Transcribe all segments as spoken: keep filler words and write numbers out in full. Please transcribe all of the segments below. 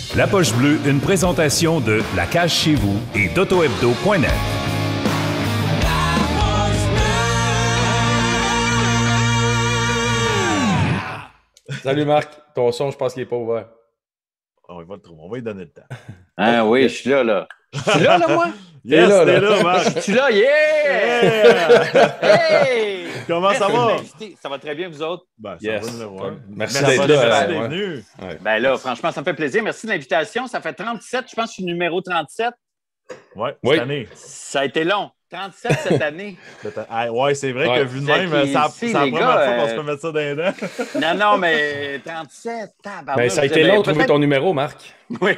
La Poche Bleue, une présentation de La Cage Chez Vous et d'auto-hebdo point net. Salut Marc, ton son, je pense qu'il n'est pas ouvert. On va le trouver, on va lui donner le temps. Ah oui, je suis là, là. Je suis là, là, moi? Yes, là, t'es là. là, Marc. Je suis là, yeah! Yeah! Hey! Comment ça va? Ça va très bien, vous autres? Ben, ça Yes. va, numéro un. Merci Merci d'être d'être là. d'être ouais. venu. Ouais. Ben là, franchement, ça me fait plaisir. Merci de l'invitation. Ça fait trente-sept, je pense que je suis numéro trente-sept. Ouais, Oui. cette année. Ça a été long. trente-sept cette année. Ah, ouais, c'est vrai Ouais. que vu de Fait même, que c'est la, ici, c'est la les première gars, fois qu'on euh, se peut mettre ça dans les dents. Non, non, mais trente-sept. tabarnak, Ben, ça a vous été avez- long de trouver peut-être- ton numéro, Marc. Oui.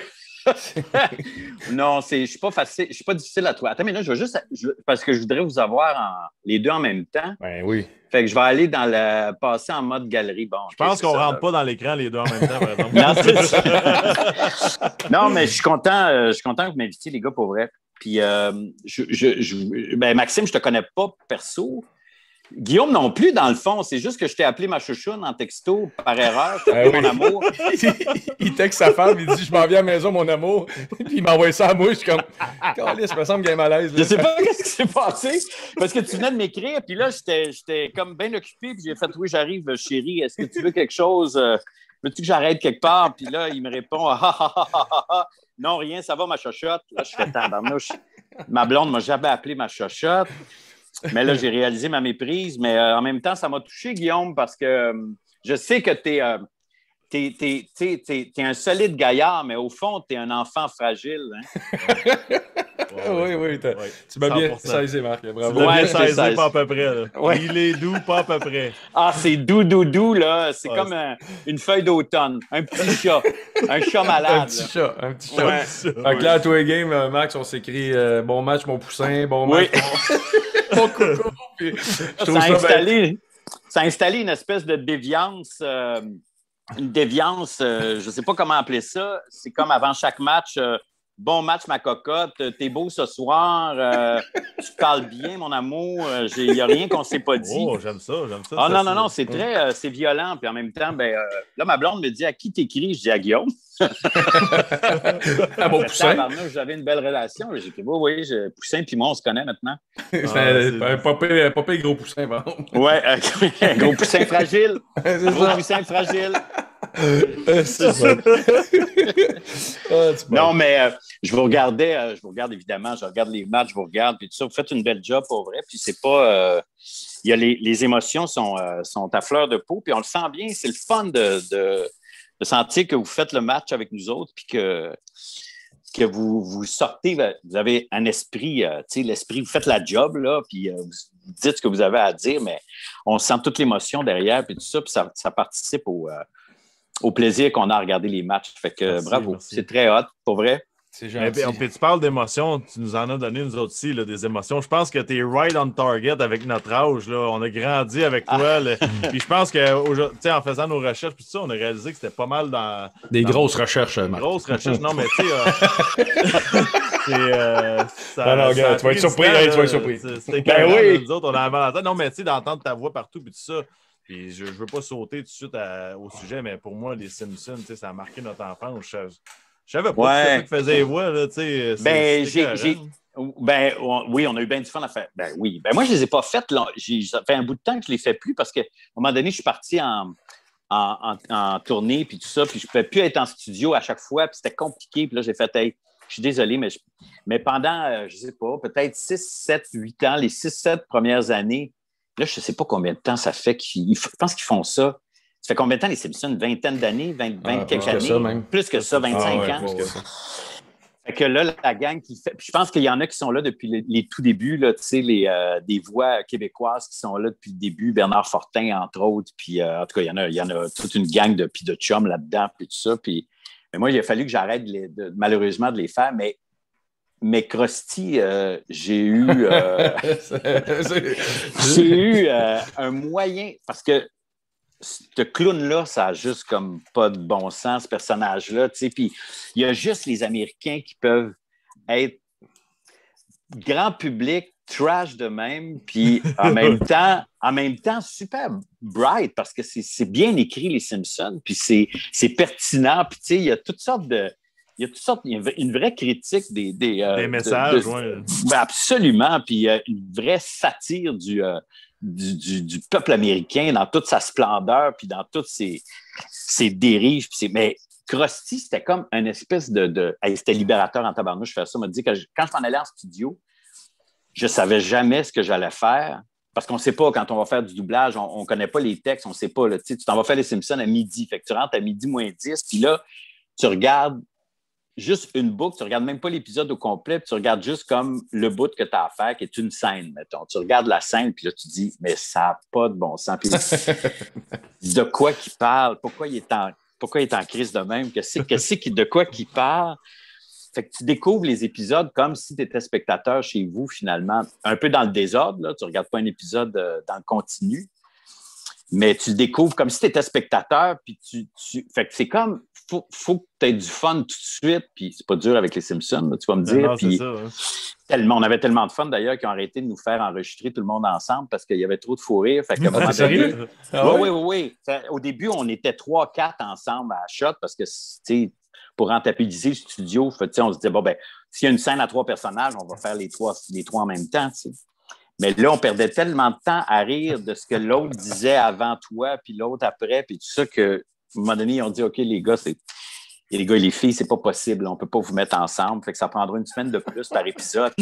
Non, c'est, je suis pas facile, je suis pas difficile à trouver. Attends, mais là, je vais juste, je- parce que je voudrais vous avoir en- les deux en même temps. Ben oui. Fait que je vais aller dans le passer en mode galerie. Bon, Je pense qu'on rentre pas dans l'écran les deux en même temps, par exemple. Non, c'est ça. Non, mais je suis content, euh, je suis content que vous m'invitiez, les gars, pour vrai. Puis, euh, je, je, je- ben, Maxime, je te connais pas perso. Guillaume non plus, dans le fond. C'est juste que je t'ai appelé ma chouchoune en texto par erreur. Je t'ai appelé Ah oui. mon amour. Il texte sa femme, il dit « Je m'en viens à la maison, mon amour. » Puis il m'envoie ça à moi, je suis comme « Calisse, me semble qu'il y a un malaise. » Je sais pas ce qui s'est passé parce que tu venais de m'écrire, puis là, j'étais, j'étais comme bien occupé, puis j'ai fait « Oui, j'arrive, chérie. Est-ce que tu veux quelque chose? Euh, Veux-tu que j'arrête quelque part? » Puis là, il me répond « Ah, ah, ah, ah, ah, ah. Non, rien, ça va, ma chochotte. » Là, je fais « Tabarnouche. » Ma blonde m'a jamais appelé ma chochotte. Mais là, j'ai réalisé ma méprise. Mais euh, en même temps, ça m'a touché, Guillaume, parce que euh, je sais que tu es, euh, t'es, t'es, t'es, t'es, t'es un solide gaillard, mais au fond, tu es un enfant fragile. Hein? Oui, oui, t'as- Ouais. tu m'as bien cent pour cent. saisi, Marc. Tu Bravo. l'as Ouais, bien c'est saisi, ça. pas à peu près. Là. Ouais. Il est doux, pas à peu près. Ah, c'est doux, doux, doux, là. C'est Ouais, comme un- une feuille d'automne. Un petit chat. Un chat malade. Un petit là. chat, un petit chat. Ouais. Fait que là, à tous les games, euh, Max, on s'écrit euh, bon match, mon poussin, bon Oui. match, mon, mon coco. Puis, je Ça trouve a, ça bien. installé, ça a installé une espèce de déviance. euh, une déviance, euh, je ne sais pas comment appeler ça. C'est comme avant chaque match. euh, Bon match, ma cocotte. T'es beau ce soir. euh, tu parles bien, mon amour. Il n'y a rien qu'on ne s'est pas dit. Oh, j'aime ça, j'aime ça. Ah ça, non, c'est- non, non, c'est très euh, c'est violent. Puis en même temps, ben, euh, là, ma blonde me dit à qui t'écris? Je dis à Guillaume. À mon poussin. Tabarnouche, j'avais une belle relation. J'ai dit, oui, oui, je- Poussin puis moi, on se connaît maintenant. C'est Ah, un, c'est- un pas pire- pas pire gros poussin, par contre. Ouais, euh, un gros Poussin fragile. C'est Gros ça. Poussin fragile. Euh, C'est ça. Ah, tu Non, mais euh, je vous regardais, euh, je vous regarde évidemment, je regarde les matchs, je vous regarde, puis tout ça. Vous faites une belle job pour vrai, puis c'est pas. euh, il y a les, les émotions sont, euh, sont à fleur de peau, puis on le sent bien. C'est le fun de, de, de sentir que vous faites le match avec nous autres, puis que, que vous, vous sortez, vous avez un esprit, euh, tu sais, l'esprit, vous faites la job, là, puis euh, vous dites ce que vous avez à dire, mais on sent toute l'émotion derrière, puis tout ça, puis ça, ça participe au. euh, au plaisir qu'on a à regarder les matchs. Fait que Merci, bravo. merci. C'est très hot, pour vrai. C'est Mais, gentil. puis, puis tu parles d'émotions, tu nous en as donné nous autres aussi, là, des émotions. Je pense que tu es right on target avec notre âge. Là. On a grandi avec toi. là. Puis je pense qu'en faisant nos recherches, puis tout ça, on a réalisé que c'était pas mal dans. Des dans- grosses recherches, Marc. Grosses recherches. Non, mais tu sais. euh, c'est. euh, ça- Non, non, ça regarde, a tu vas être pris surpris, du temps, hey, tu vas là. être surpris. C'est- C'était Ben carrément, oui. là, nous autres, on a avantage. Non, mais tu sais, d'entendre ta voix partout, puis tout ça. Puis je, je veux pas sauter tout de suite à- au sujet, mais pour moi, les Simpsons, tu sais, ça a marqué notre enfance. Je, je savais pas Ouais. que c'était ça qui faisait les voix, là, tu sais. c'est- Ben, c'est j'ai, écœurant. j'ai- ben, on- oui, on a eu bien du fun à faire. Ben oui. Ben moi, je les ai pas faites. Là. J'ai, ça fait un bout de temps que je les fais plus parce qu'à un moment donné, je suis parti en, en, en, en tournée puis tout ça, puis je ne pouvais plus être en studio à chaque fois, puis c'était compliqué. Puis là, j'ai fait, hey, je suis désolé, mais, je- mais pendant, euh, je sais pas, peut-être six, sept, huit ans, les six, sept premières années, là, je sais pas combien de temps ça fait qu'ils, je pense qu'ils font ça. Ça fait combien de temps les Simpsons? Une vingtaine d'années? vingt, vingt Ah, quelques plus que années? ça, même. Plus que ça, vingt-cinq Ah ouais, ans. plus que ça. Fait que là, la gang qui fait. Puis je pense qu'il y en a qui sont là depuis les, les tout débuts, là, tu sais, les, euh, des voix québécoises qui sont là depuis le début, Bernard Fortin, entre autres. Puis euh, en tout cas, il y en a, il y en a toute une gang de, puis de chums là-dedans, puis tout ça. Puis mais moi, il a fallu que j'arrête de les- de- malheureusement de les faire, mais. Mais Krusty, euh, j'ai eu, euh, C'est- c'est- j'ai eu euh, un moyen, parce que ce clown-là, ça a juste comme pas de bon sens, ce personnage-là, tu sais, puis il y a juste les Américains qui peuvent être grand public, trash de même, puis en même temps, en même temps, super bright, parce que c'est c'est bien écrit, les Simpsons, puis c'est c'est pertinent, puis tu sais, il y a toutes sortes de... il y a toutes sortes, il y a une vraie critique des... Des, euh, des messages, oui. Ouais. Absolument, puis euh, une vraie satire du, euh, du, du, du peuple américain dans toute sa splendeur, puis dans toutes ses, ses dérives. Puis ses... Mais Krusty, c'était comme une espèce de... de... Hey, c'était libérateur en tabarnouche, je fais ça. On m'a dit que je... quand je m'en allais en studio, je ne savais jamais ce que j'allais faire. Parce qu'on ne sait pas, quand on va faire du doublage, on ne connaît pas les textes, on ne sait pas. Là, tu t'en vas faire les Simpsons à midi. Fait que tu rentres à midi moins dix, puis là, tu regardes juste une boucle, tu ne regardes même pas l'épisode au complet, puis tu regardes juste comme le bout que tu as à faire, qui est une scène, mettons. Tu regardes la scène, puis là, tu dis, mais ça n'a pas de bon sens. Puis de quoi qu'il parle? Pourquoi il est en, pourquoi il est en crise de même? Qu'est-ce que de quoi qu'il parle? Fait que tu découvres les épisodes comme si tu étais spectateur chez vous, finalement, un peu dans le désordre. Là. Tu ne regardes pas un épisode euh, dans le continu, mais tu le découvres comme si tu étais spectateur. Puis tu, tu... Fait que c'est comme, il faut, faut que tu aies du fun tout de suite. Puis c'est pas dur avec les Simpsons, là, tu vas me dire. Non, puis, ça, hein. tellement, on avait tellement de fun, d'ailleurs, qu'ils ont arrêté de nous faire enregistrer tout le monde ensemble parce qu'il y avait trop de fou rire. Fait que, ah, c'est sérieux? Ah, oui, oui, oui, oui. Fait, au début, on était trois, quatre ensemble à Shot parce que, tu sais, pour rentabiliser le studio, fait, on se disait, bon, ben, s'il y a une scène à trois personnages, on va faire les trois, les trois en même temps. T'sais. Mais là, on perdait tellement de temps à rire de ce que l'autre disait avant toi, puis l'autre après, puis tout ça, qu'à un moment donné, ils ont dit, OK, les gars, c'est. Et les gars et les filles, c'est pas possible. On peut pas vous mettre ensemble. Fait que ça prendra une semaine de plus par épisode.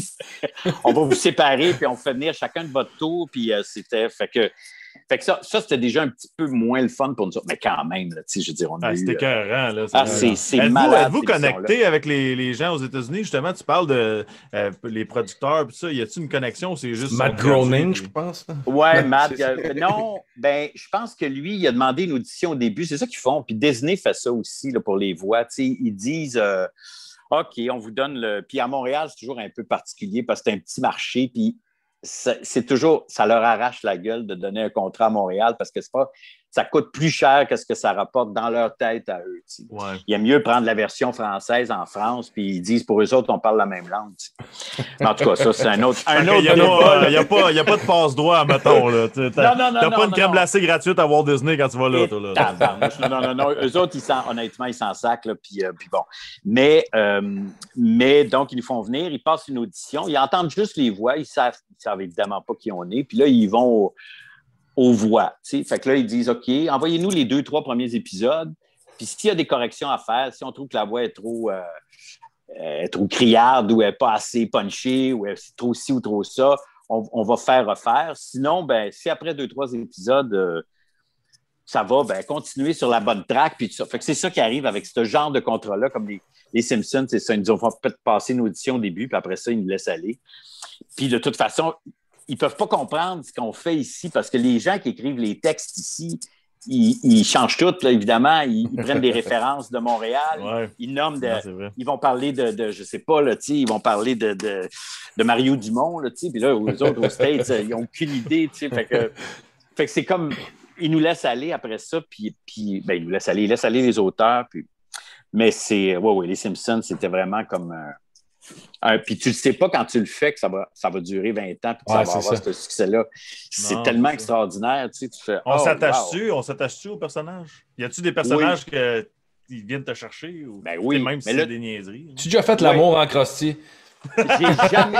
On va vous séparer, puis on fait venir chacun de votre tour, puis euh, c'était. Fait que. Fait que ça, ça, c'était déjà un petit peu moins le fun pour nous autres. Mais quand même, là, je veux dire, on a ah, eu... C'était écœurant, là. Ah, c'est, c'est êtes-vous, malade. Êtes-vous connecté avec les, les gens aux États-Unis? Justement, tu parles de euh, les producteurs, puis ça. Y a-t-il une connexion ou c'est juste... Matt Groening, je pense. Ouais, Matt. Euh, non, ben, je pense que lui, il a demandé une audition au début. C'est ça qu'ils font. Puis Disney fait ça aussi là, pour les voix. T'sais, ils disent... Euh, OK, on vous donne le... Puis à Montréal, c'est toujours un peu particulier parce que c'est un petit marché, puis c'est toujours, ça leur arrache la gueule de donner un contrat à Montréal parce que c'est pas, ça coûte plus cher que ce que ça rapporte dans leur tête à eux. Ouais. Il y a mieux prendre la version française en France, puis ils disent pour eux autres, on parle la même langue. Mais en tout cas, ça, c'est un autre, un autre Il n'y a, a, a pas de passe-droit, mettons. Là. T'as, non, non, non, t'as non, pas non, une crème glacée gratuite à Walt Disney quand tu vas là. Toi, là. non, non, non, non. Eux autres, ils s'en, honnêtement, ils s'en sacent. Là, puis, euh, puis bon. Mais, euh, mais donc, ils nous font venir, ils passent une audition, ils entendent juste les voix, ils savent, ils savent évidemment pas qui on est. Puis là, ils vont au, aux voix. T'sais. Fait que là, ils disent, OK, envoyez-nous les deux, trois premiers épisodes. Puis s'il y a des corrections à faire, si on trouve que la voix est trop, euh, est trop criarde ou elle n'est pas assez punchée ou elle est trop ci ou trop ça, on, on va faire refaire. Sinon, ben, si après deux, trois épisodes, euh, ça va, ben, continuer sur la bonne track. Puis tout ça. Fait que c'est ça qui arrive avec ce genre de contrat-là, comme les, les Simpsons, c'est ça. Ils nous ont fait passer une audition au début, puis après ça, ils nous laissent aller. Puis de toute façon, ils ne peuvent pas comprendre ce qu'on fait ici parce que les gens qui écrivent les textes ici, ils, ils changent tout, là, évidemment. Ils, ils prennent des références de Montréal. Ouais. Ils nomment de, non, ils vont parler de, de je ne sais pas, là, ils vont parler de, de, de Mario Dumont. Là, puis là, aux autres, aux States, ils n'ont aucune idée. Fait que, fait que c'est comme, ils nous laissent aller après ça, puis, puis ben, ils nous laissent aller, ils laissent aller les auteurs. Puis, mais c'est, ouais, ouais, les Simpsons, c'était vraiment comme... Euh, Euh, puis tu ne sais pas quand tu le fais que ça va, ça va durer vingt ans puis que ouais, ça va avoir ça. Ce succès-là. C'est non, tellement c'est extraordinaire. Tu sais, tu fais, on, oh, s'attache-tu, wow. on s'attache-tu aux personnages? Y a-tu des personnages oui. que, qui viennent te chercher? Ou, ben oui. Même si mais c'est là, des niaiseries. Tu as déjà fait l'amour oui. en Krusty? J'ai jamais.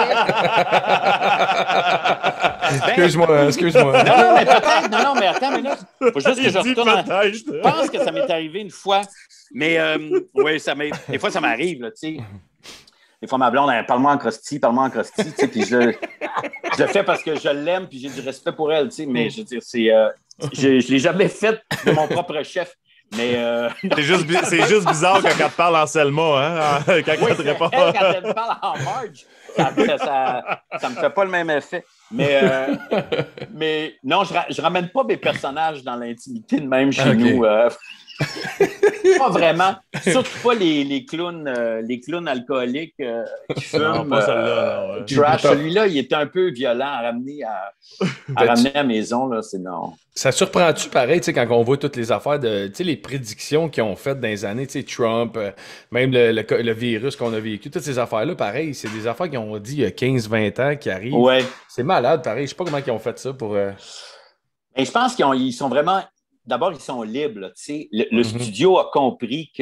excuse-moi, excuse-moi. Non, non, mais peut-être. Non, non, mais attends, mais là, faut juste que je retourne. En... Je pense que ça m'est arrivé une fois. Mais euh, oui, ça m'est... des fois, ça m'arrive, là, tu sais. Des fois, ma blonde, elle, parle-moi en Krusty, parle-moi en Krusty, tu sais, puis je, je le fais parce que je l'aime, puis j'ai du respect pour elle, tu sais, mais je veux dire, c'est... Euh, je, je l'ai jamais fait de mon propre chef, mais... Euh... C'est, juste, c'est juste bizarre quand elle te parle en Selma, hein, quand oui, elle te répond. Elle, quand elle me parle en Marge, ça, ça, ça, ça me fait pas le même effet. Mais, euh, mais non, je, je ramène pas mes personnages dans l'intimité de même chez okay. nous. Euh, pas vraiment. Surtout pas les, les clowns euh, les clowns alcooliques euh, qui fument. Non, pas celle-là. Non, ouais. Trash. Celui-là, il était un peu violent à ramener à, à, ramener à la maison. Là, c'est non. Ça surprend-tu pareil, quand on voit toutes les affaires de les prédictions qu'ils ont faites dans les années, Trump, euh, même le, le, le virus qu'on a vécu, toutes ces affaires-là, pareil, c'est des affaires qu'ils ont dit il y a quinze vingt ans qui arrivent. Ouais. C'est malade, pareil. Je sais pas comment ils ont fait ça pour. Euh... Et je pense qu'ils ont, ils sont vraiment. D'abord, ils sont libres. Le, le mm-hmm. studio a compris que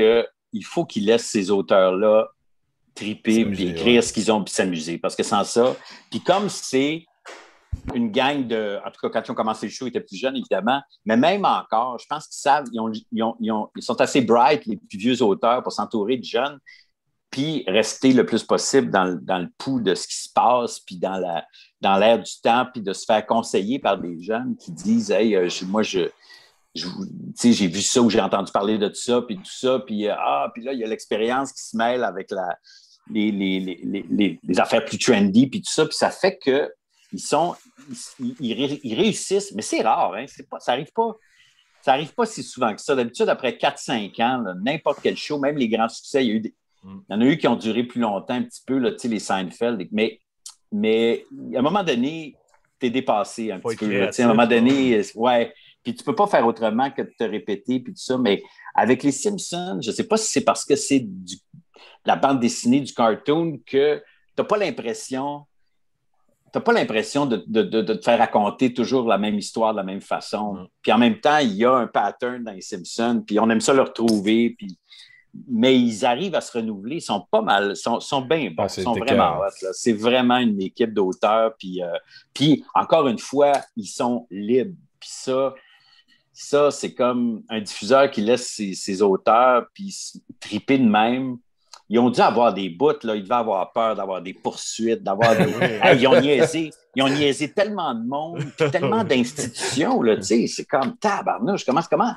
il faut qu'ils laissent ces auteurs-là triper, puis écrire ouais. ce qu'ils ont, puis s'amuser. Parce que sans ça, puis comme c'est une gang de... En tout cas, quand ils ont commencé le show, ils étaient plus jeunes, évidemment. Mais même encore, je pense qu'ils savent, ils, ont, ils, ont, ils, ont, ils sont assez bright, les plus vieux auteurs, pour s'entourer de jeunes, puis rester le plus possible dans, le, dans le pouls de ce qui se passe, puis dans, la, dans l'air du temps, puis de se faire conseiller par des jeunes qui disent « Hey, euh, je, moi, je... Je, j'ai vu ça ou j'ai entendu parler de tout ça, puis tout ça, puis euh, ah, puis là, il y a l'expérience qui se mêle avec la, les, les, les, les, les affaires plus trendy, puis tout ça, puis ça fait que ils sont, ils, ils, ils réussissent, mais c'est rare, hein, c'est pas, ça n'arrive pas, ça arrive pas si souvent que ça. D'habitude, après quatre cinq ans, là, n'importe quel show, même les grands succès, il y a eu des, mm. il y en a eu qui ont duré plus longtemps, un petit peu, là, les Seinfeld, mais, mais à un moment donné, t'es dépassé un Faut petit peu. Créatif, à un moment donné, ouais. Puis tu peux pas faire autrement que de te répéter, puis tout ça. Mais avec les Simpsons, je sais pas si c'est parce que c'est du, la bande dessinée, du cartoon, que t'as pas l'impression... T'as pas l'impression de, de, de, de te faire raconter toujours la même histoire de la même façon. Mm. Puis en même temps, il y a un pattern dans les Simpsons, puis on aime ça le retrouver, puis... mais ils arrivent à se renouveler. Ils sont pas mal, sont, sont bien bons, ah, ils sont vraiment hot. Là. C'est vraiment une équipe d'auteurs. Puis, euh, puis encore une fois, ils sont libres. Puis ça... Ça, c'est comme un diffuseur qui laisse ses, ses auteurs puis triper de même. Ils ont dû avoir des bouts, là. Ils devaient avoir peur d'avoir des poursuites, d'avoir des... hey, ils ont niaisé. Ils ont niaisé tellement de monde, puis tellement d'institutions, là, tu sais. C'est comme tabarnouche. Comment, comment?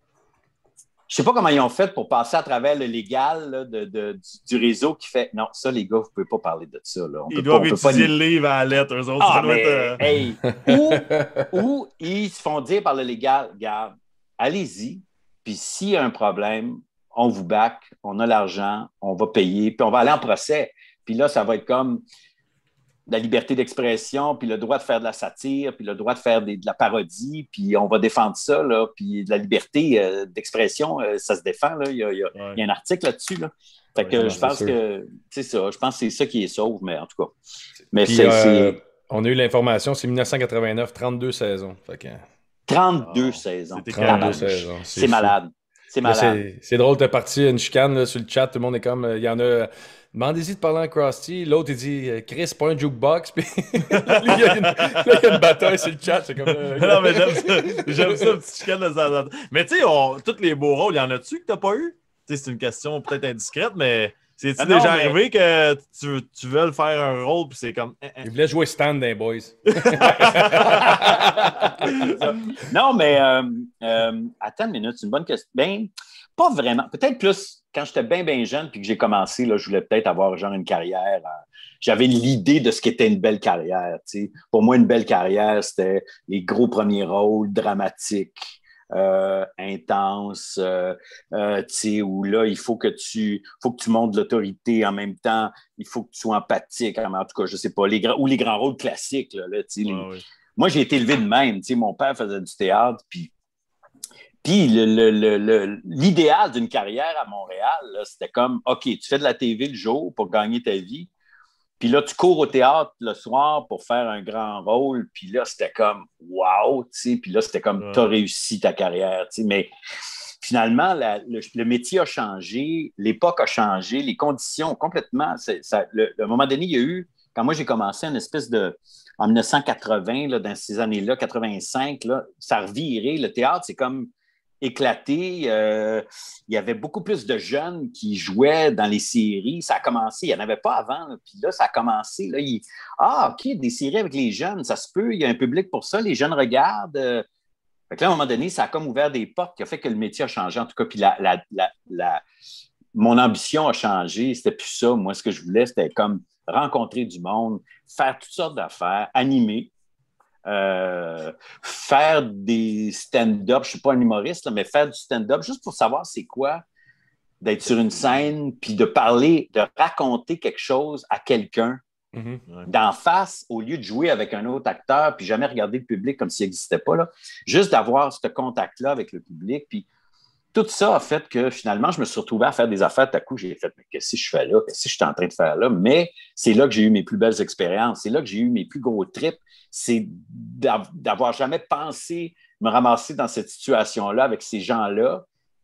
Je sais pas comment ils ont fait pour passer à travers le légal là, de, de, du, du réseau qui fait non, ça, les gars, vous pouvez pas parler de ça. Là. On ils doivent pas, étudier pas... le livre à la lettre, eux autres. Ah, mais, être... hey, ou, ou ils se font dire par le légal, regarde, allez-y, puis s'il y a un problème, on vous back, on a l'argent, on va payer, puis on va aller en procès. Puis là, ça va être comme la liberté d'expression, puis le droit de faire de la satire, puis le droit de faire des, de la parodie, puis on va défendre ça, là, puis la liberté euh, d'expression, euh, ça se défend, là. Il y a, il y a, ouais. il y a un article là-dessus, là. Fait que ouais, je pense que c'est ça, je pense que c'est ça qui est sauve, mais en tout cas. Mais puis, c'est, euh, c'est... On a eu l'information, c'est dix-neuf cent quatre-vingt-neuf, trente-deux saisons. Fait que... trente-deux oh, saisons. trente-deux saisons. C'est, c'est malade. C'est malade. Là, c'est, c'est drôle, t'es parti une chicane là, sur le chat, tout le monde est comme, il y en a... Demandez-y de parler en Krusty. L'autre, il dit Chris, c'est pas un jukebox. Puis là, il y a une, là, il y a une bataille sur le chat. C'est comme. Euh... non, mais j'aime ça. J'aime ça, petit chicane de ça. Mais tu sais, tous les beaux rôles, il y en a-tu que t'as pas eu? Tu sais, c'est une question peut-être indiscrète, mais c'est-tu ah déjà non, mais... arrivé que tu, tu veux faire un rôle puis c'est comme. Il voulait jouer stand d'un boys. non, mais euh, euh, attends une minute, c'est une bonne question. Ben, pas vraiment. Peut-être plus. Quand j'étais bien, bien jeune puis que j'ai commencé, là, je voulais peut-être avoir genre une carrière. Euh, j'avais l'idée de ce qu'était une belle carrière. T'sais. Pour moi, une belle carrière, c'était les gros premiers rôles dramatiques, euh, intenses, euh, euh, où là, il faut que tu faut que tu montres de l'autorité en même temps. Il faut que tu sois empathique. En tout cas, je sais pas. Les grands, ou les grands rôles classiques. Là, là, les... ah, oui. Moi, j'ai été élevé de même. T'sais, mon père faisait du théâtre, puis Puis le, le, le, le, l'idéal d'une carrière à Montréal, là, c'était comme, OK, tu fais de la T V le jour pour gagner ta vie, puis là, tu cours au théâtre le soir pour faire un grand rôle, puis là, c'était comme, wow, tu sais, puis là, c'était comme, ouais. tu as réussi ta carrière, tu sais, mais finalement, la, le, le métier a changé, l'époque a changé, les conditions complètement, c'est, ça, le, à un moment donné, il y a eu, quand moi j'ai commencé, une espèce de, en dix-neuf cent quatre-vingts, là, dans ces années-là, quatre-vingt-cinq, là, ça a reviré, le théâtre, c'est comme éclaté. Euh, il y avait beaucoup plus de jeunes qui jouaient dans les séries. Ça a commencé, il n'y en avait pas avant. Là. Puis là, ça a commencé. Là, il... Ah, OK, des séries avec les jeunes, ça se peut. Il y a un public pour ça. Les jeunes regardent. Euh... Fait que là, à un moment donné, ça a comme ouvert des portes qui a fait que le métier a changé. En tout cas, puis la, la, la, la... mon ambition a changé. C'était plus ça. Moi, ce que je voulais, c'était comme rencontrer du monde, faire toutes sortes d'affaires, animer. Euh, faire des stand-up, je ne suis pas un humoriste, là, mais faire du stand-up juste pour savoir c'est quoi d'être sur une scène puis de parler, de raconter quelque chose à quelqu'un mm-hmm, ouais. d'en face au lieu de jouer avec un autre acteur puis jamais regarder le public comme s'il n'existait pas. Là. Juste d'avoir ce contact-là avec le public. Puis tout ça a fait que finalement, je me suis retrouvé à faire des affaires. Tout à coup, j'ai fait, mais qu'est-ce que je fais là? Qu'est-ce que je suis en train de faire là? Mais c'est là que j'ai eu mes plus belles expériences. C'est là que j'ai eu mes plus gros trips. C'est d'avoir jamais pensé me ramasser dans cette situation-là avec ces gens-là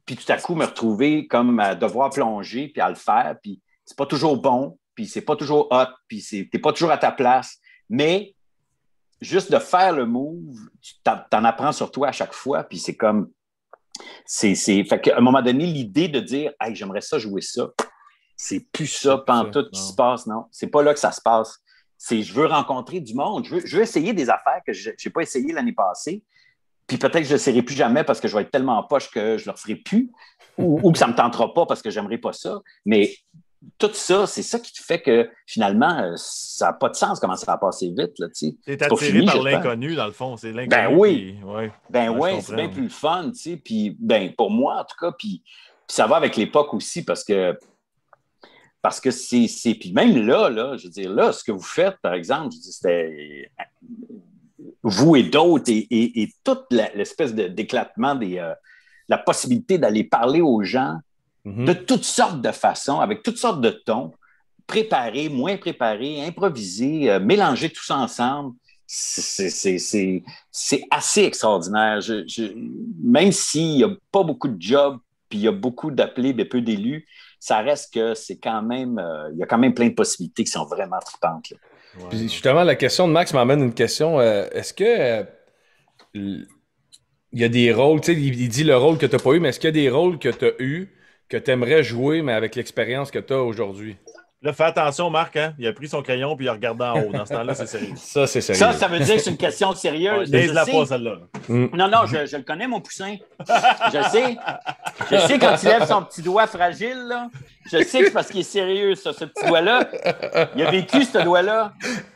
puis tout à coup me retrouver comme à devoir plonger, puis à le faire, puis c'est pas toujours bon, puis c'est pas toujours hot, puis c'est, t'es pas toujours à ta place, mais juste de faire le move, tu t'en, t'en apprends sur toi à chaque fois, puis c'est comme, c'est, c'est, fait qu'à un moment donné, l'idée de dire, hey, j'aimerais ça jouer ça, c'est plus ça, pantoute qui se passe, non, c'est pas là que ça se passe. C'est, je veux rencontrer du monde, je veux, je veux essayer des affaires que je n'ai pas essayé l'année passée, puis peut-être que je ne le serai plus jamais parce que je vais être tellement en poche que je ne le referai plus, ou, ou que ça ne me tentera pas parce que je n'aimerais pas ça, mais tout ça, c'est ça qui te fait que finalement, ça n'a pas de sens comment ça va passer vite. Tu es attiré fini, par l'inconnu, dans le fond. C'est l'inconnu. Ben oui, qui... ouais. ben ouais, ouais c'est bien plus le fun. Tu sais. Puis, ben, pour moi, en tout cas, puis, puis ça va avec l'époque aussi parce que, parce que c'est, c'est. Puis même là, là, je veux dire, là, ce que vous faites, par exemple, je dis, c'était vous et d'autres et, et, et toute la, l'espèce de, d'éclatement, des, euh, la possibilité d'aller parler aux gens de toutes sortes de façons, avec toutes sortes de tons, préparés, moins préparés, improvisés, euh, mélanger tout ça ensemble. C'est, c'est, c'est, c'est assez extraordinaire. Je, je, même s'il n'y a pas beaucoup de jobs, puis il y a beaucoup d'appelés, mais peu d'élus, ça reste que c'est quand même... Euh, il y a quand même plein de possibilités qui sont vraiment tripantes. Là. Ouais. Puis justement, la question de Max m'amène une question. Euh, est-ce que... Euh, il y a des rôles, tu sais, il, il dit le rôle que tu n'as pas eu, mais est-ce qu'il y a des rôles que tu as eu que tu aimerais jouer, mais avec l'expérience que tu as aujourd'hui? Là, fais attention, Marc, hein? Il a pris son crayon puis il a regardé en haut. Dans ce temps-là, c'est sérieux. Ça, c'est sérieux. Ça, ça veut dire que c'est une question sérieuse. Ouais, la pas, celle-là. Mm. Non, non, je, je le connais, mon poussin. Je sais. Je sais quand il lève son petit doigt fragile, là. Je sais que c'est parce qu'il est sérieux, ça, ce petit doigt-là. Il a vécu, ce doigt-là.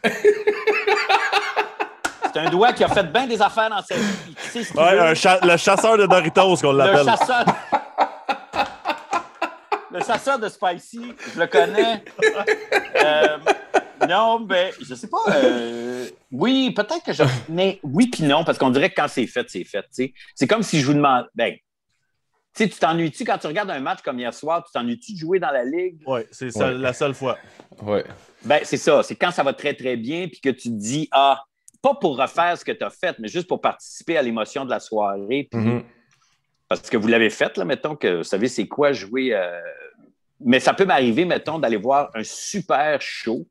C'est un doigt qui a fait bien des affaires dans sa vie. Tu sais ce qu'il ouais, veut. Un cha- le chasseur de Doritos, qu'on l'appelle. Le chasseur... Le chasseur de Spicy, je le connais. Euh, non, ben, je sais pas. Euh, oui, peut-être que je. Mais oui, puis non, parce qu'on dirait que quand c'est fait, c'est fait. T'sais. C'est comme si je vous demande. Ben, tu sais, tu t'ennuies-tu quand tu regardes un match comme hier soir, tu t'ennuies-tu de jouer dans la ligue? Oui, c'est ouais. la seule fois. Oui. Ben, c'est ça. C'est quand ça va très, très bien, puis que tu te dis, ah, pas pour refaire ce que tu as fait, mais juste pour participer à l'émotion de la soirée. Puis. Mm-hmm. Parce que vous l'avez fait, là, mettons que vous savez c'est quoi jouer. Euh... Mais ça peut m'arriver, mettons, d'aller voir un super show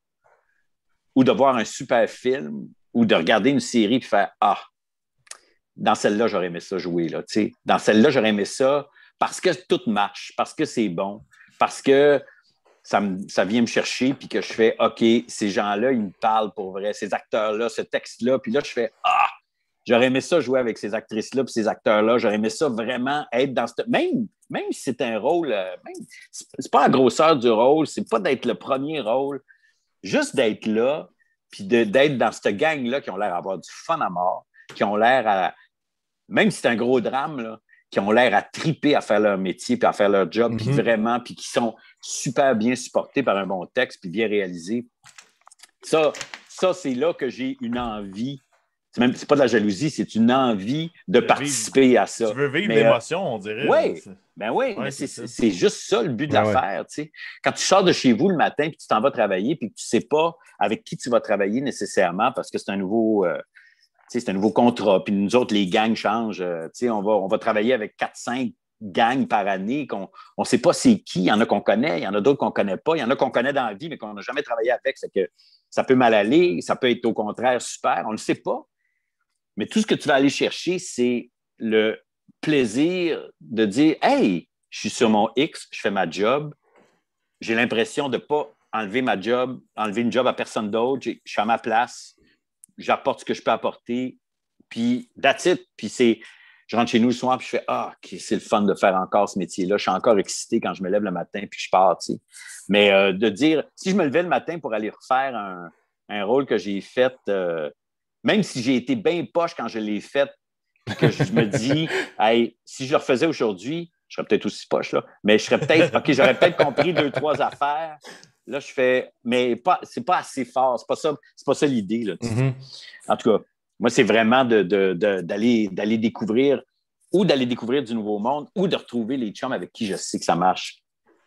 ou de voir un super film ou de regarder une série et faire ah, dans celle-là, j'aurais aimé ça jouer. Là, t'sais. Dans celle-là, j'aurais aimé ça parce que tout marche, parce que c'est bon, parce que ça, me, ça vient me chercher puis que je fais OK, ces gens-là, ils me parlent pour vrai, ces acteurs-là, ce texte-là. Puis là, je fais ah! J'aurais aimé ça jouer avec ces actrices-là et ces acteurs-là. J'aurais aimé ça vraiment être dans ce... Même, même si c'est un rôle... Même, c'est pas la grosseur du rôle, c'est pas d'être le premier rôle. Juste d'être là puis de, d'être dans cette gang-là qui ont l'air d'avoir du fun à mort, qui ont l'air à... Même si c'est un gros drame, là, qui ont l'air à triper à faire leur métier puis à faire leur job, mm-hmm. puis vraiment, puis qui sont super bien supportés par un bon texte puis bien réalisés. Ça, ça, c'est là que j'ai une envie... C'est même c'est pas de la jalousie, c'est une envie de, de participer vivre, à ça. Tu veux vivre mais, l'émotion, euh, on dirait. Oui, ben oui, ouais, mais c'est, c'est, c'est juste ça le but de ben l'affaire. Ouais. Tu sais. Quand tu sors de chez vous le matin et tu t'en vas travailler puis que tu ne sais pas avec qui tu vas travailler nécessairement parce que c'est un nouveau, euh, c'est un nouveau contrat. Puis nous autres, les gangs changent. Euh, on, va, on va travailler avec quatre cinq gangs par année. Qu'on, on ne sait pas c'est qui. Il y en a qu'on connaît, il y en a d'autres qu'on ne connaît pas. Il y en a qu'on connaît dans la vie mais qu'on n'a jamais travaillé avec. C'est que ça peut mal aller, ça peut être au contraire super. On ne le sait pas. Mais tout ce que tu vas aller chercher, c'est le plaisir de dire « Hey, je suis sur mon X, je fais ma job. J'ai l'impression de ne pas enlever ma job, enlever une job à personne d'autre. Je suis à ma place. J'apporte ce que je peux apporter. Puis, that's it. Puis, c'est, je rentre chez nous le soir puis je fais « Ah, okay, c'est le fun de faire encore ce métier-là. Je suis encore excité quand je me lève le matin puis je pars. » tu sais. Mais euh, de dire, si je me levais le matin pour aller refaire un, un rôle que j'ai fait... Euh, même si j'ai été bien poche quand je l'ai fait, que je me dis, hey, si je le refaisais aujourd'hui, je serais peut-être aussi poche, là, mais je serais peut-être, OK, j'aurais peut-être compris deux, trois affaires. Là, je fais, mais pas, c'est pas assez fort. C'est pas ça, c'est pas ça l'idée. Là, mm-hmm. En tout cas, moi, c'est vraiment de, de, de, d'aller, d'aller découvrir ou d'aller découvrir du nouveau monde ou de retrouver les chums avec qui je sais que ça marche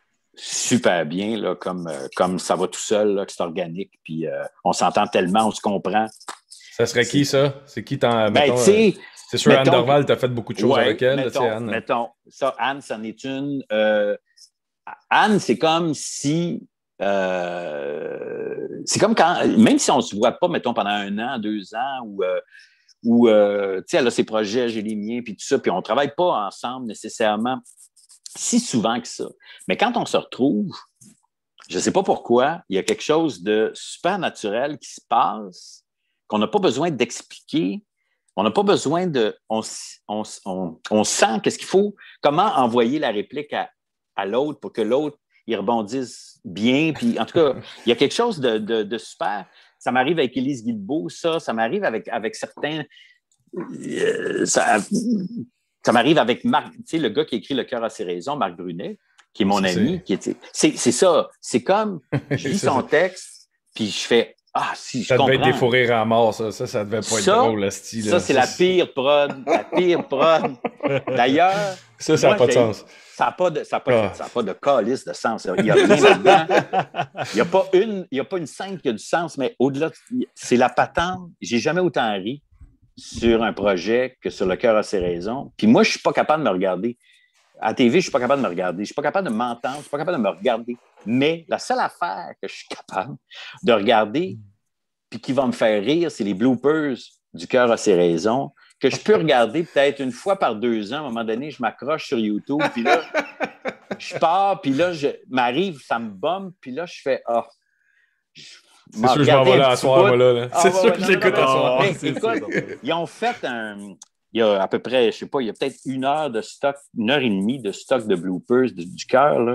super bien, là, comme, comme ça va tout seul, là, que c'est organique, puis euh, on s'entend tellement, on se comprend. Ça serait qui, ça? C'est qui t'en... Ben, tu sais, C'est sûr, Anne Dorval, tu as fait beaucoup de choses ouais, avec elle. Mettons, là, Anne. mettons, ça, Anne, c'en est une. Euh, Anne, c'est comme si... Euh, c'est comme quand... Même si on ne se voit pas, mettons, pendant un an, deux ans, ou... Euh, ou, euh, tu sais, elle a ses projets, j'ai les miens, puis tout ça, puis on ne travaille pas ensemble nécessairement si souvent que ça. Mais quand on se retrouve, je ne sais pas pourquoi, il y a quelque chose de super naturel qui se passe, qu'on n'a pas besoin d'expliquer, on n'a pas besoin de... On, on, on, on sent qu'est-ce qu'il faut, comment envoyer la réplique à, à l'autre pour que l'autre, il rebondisse bien, puis en tout cas, il y a quelque chose de, de, de super... Ça m'arrive avec Élise Guilbeault, ça. Ça m'arrive avec, avec certains... Euh, ça, ça m'arrive avec Marc, tu sais, le gars qui écrit Le cœur a ses raisons, Marc Brunet, qui est mon c'est, ami. Qui est, c'est, c'est ça. C'est comme, je lis son texte, puis je fais... Ah, si, je ça comprends. devait être des fous rires à mort, ça. Ça, ça devait pas être ça, drôle, le style. Ça, c'est ça, la pire prod. La pire prod. D'ailleurs... Ça, ça n'a pas de sens. Ça n'a pas de, ça a pas, ah. ça a pas de calice de sens. Il n'y a rien là-dedans. Il n'y a, pas une, il y a pas une scène qui a du sens, mais au-delà, c'est la patente. J'ai jamais autant ri sur un projet que sur Le cœur a ses raisons. Puis moi, je ne suis pas capable de me regarder. À la T V, je ne suis pas capable de me regarder. Je ne suis pas capable de m'entendre. Je ne suis pas capable de me regarder. Mais la seule affaire que je suis capable de regarder puis qui va me faire rire, c'est les bloopers du cœur a ses raisons, que je peux regarder peut-être une fois par deux ans. À un moment donné, je m'accroche sur YouTube, puis là, je pars, puis là, je m'arrive, ça me bombe, puis là, je fais « Ah! Oh, c'est sûr que je m'en vais là à soir, moi, là. là. Ah, c'est ouais, sûr ouais, que non, j'écoute non, à soir. Mais, écoute, ils ont fait un... Il y a à peu près, je sais pas, il y a peut-être une heure de stock, une heure et demie de stock de bloopers du, du cœur, là.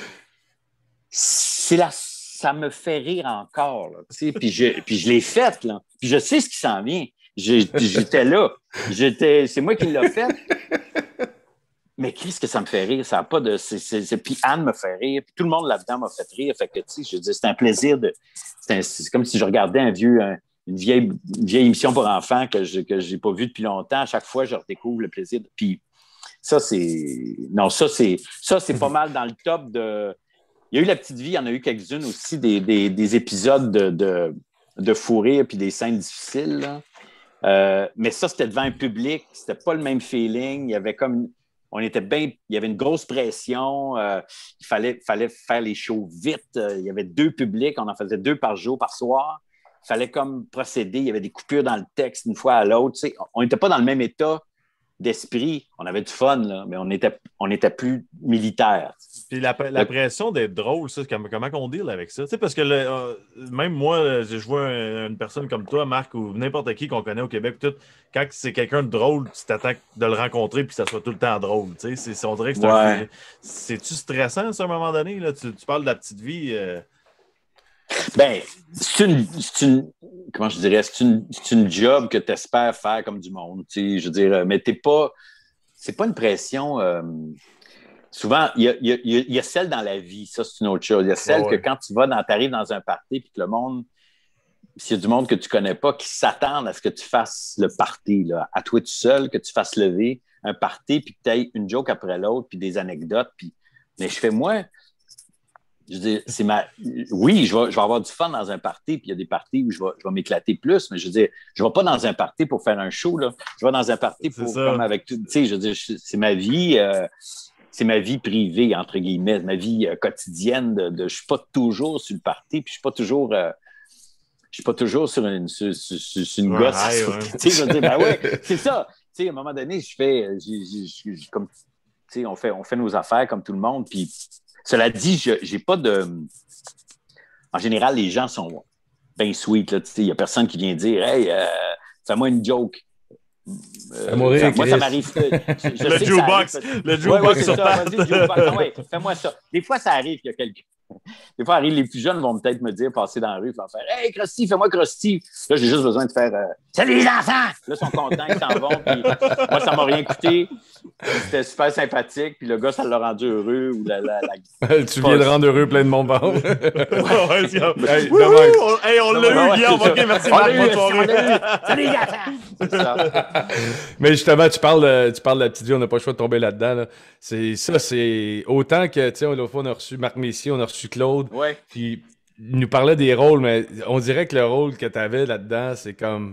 C'est la... Ça me fait rire encore, là. Puis je, puis je l'ai fait, là. Puis je sais ce qui s'en vient. J'étais là. J'étais, c'est moi qui l'ai fait. Mais qu'est-ce que ça me fait rire? Ça a pas de. C'est, c'est, c'est, puis Anne me fait rire. Puis tout le monde là-dedans m'a fait rire. Fait que, tu sais, je veux dire, c'est un plaisir de. C'est, un, c'est comme si je regardais un vieux, un, une, vieille, une vieille émission pour enfants que je que j'ai pas vue depuis longtemps. À chaque fois, je redécouvre le plaisir. De, puis ça, c'est. Non, ça, c'est. Ça, c'est pas mal dans le top de. Il y a eu La Petite Vie, il y en a eu quelques-unes aussi, des, des, des épisodes de, de, de fou rire puis des scènes difficiles, là. Euh, mais ça, c'était devant un public, c'était pas le même feeling. Il y avait comme, on était bien, il y avait une grosse pression. Euh, il fallait, fallait faire les shows vite. Euh, il y avait deux publics, on en faisait deux par jour, par soir. Il fallait comme procéder. Il y avait des coupures dans le texte d'une fois à l'autre. Tu sais, on n'était pas dans le même état d'esprit. On avait du fun, là, mais on était, on était plus militaire. Puis la, la pression d'être drôle, ça, comment, comment on deal avec ça? Tu sais, parce que le, euh, même moi, je vois une, une personne comme toi, Marc, ou n'importe qui qu'on connaît au Québec, tout, quand c'est quelqu'un de drôle, tu t'attends de le rencontrer puis que ça soit tout le temps drôle. Tu sais, c'est, on dirait que c'est ouais. un, c'est-tu stressant, ça, à un moment donné? Là? Tu, tu parles de La Petite Vie. Euh... Ben, c'est une, c'est une. Comment je dirais? C'est une, c'est une job que tu espères faire comme du monde. Tu sais, je veux dire, mais t'es pas. C'est pas une pression. Euh, souvent, il y a, y, a, y a celle dans la vie, ça, c'est une autre chose. Il y a celle oh, ouais. que quand tu vas dans, t'arrives dans un party puis que le monde. S'il y a du monde que tu connais pas qui s'attendent à ce que tu fasses le party, là, à toi tout seul, que tu fasses lever un party puis que tu aies une joke après l'autre puis des anecdotes. Puis... Mais je fais, moi. Je veux dire, c'est ma... Oui, je vais, je vais avoir du fun dans un party, puis il y a des parties où je vais, je vais m'éclater plus, mais je veux dire, je ne vais pas dans un party pour faire un show, là. Je vais dans un party pour, comme avec tout, tu sais, je veux dire, c'est ma vie, euh, c'est ma vie privée, entre guillemets, ma vie euh, quotidienne, de, de, je ne suis pas toujours sur le party, puis je ne suis pas toujours... Euh, je suis pas toujours sur une, sur, sur, sur une ouais, gosse. Ouais, ouais. Tu sais, je veux dire, ben ouais, c'est ça. Tu sais, à un moment donné, je fais, j'ai, j'ai, j'ai, comme, tu sais, on fait, on fait nos affaires comme tout le monde, puis... Cela dit, je j'ai pas de... En général, les gens sont bien sweet. Il n'y a personne qui vient dire « Hey, euh, fais-moi une joke. Euh, » Moi, ça m'arrive... Je, je le jukebox. Le jukebox sur ouais, fais-moi ça. Des fois, ça arrive qu'il y a quelqu'un... Des fois, arrive, les plus jeunes vont peut-être me dire, passer dans la rue, faire « Hey, Krusty, fais-moi Krusty. » Là, j'ai juste besoin de faire euh, « Salut les enfants! » Là, ils sont contents, ils s'en vont. Puis, moi, ça m'a rien coûté. C'était super sympathique. Puis le gars, ça l'a rendu heureux. Ou la, la, la... tu viens de rendre heureux plein de monde. Bon. ouais, hey, oui, oui, on, hey, on l'a eu, Guillaume. OK, merci, Marc. Bonne soirée. Salut les enfants! Mais justement, tu parles, de, tu parles de La Petite Vie, on n'a pas le choix de tomber là-dedans. Là. C'est, ça, c'est autant que, tu sais, l'autre fois, on a reçu Marc Messier, on a reçu Claude. Ouais. Puis il nous parlait des rôles, mais on dirait que le rôle que tu avais là-dedans, c'est comme...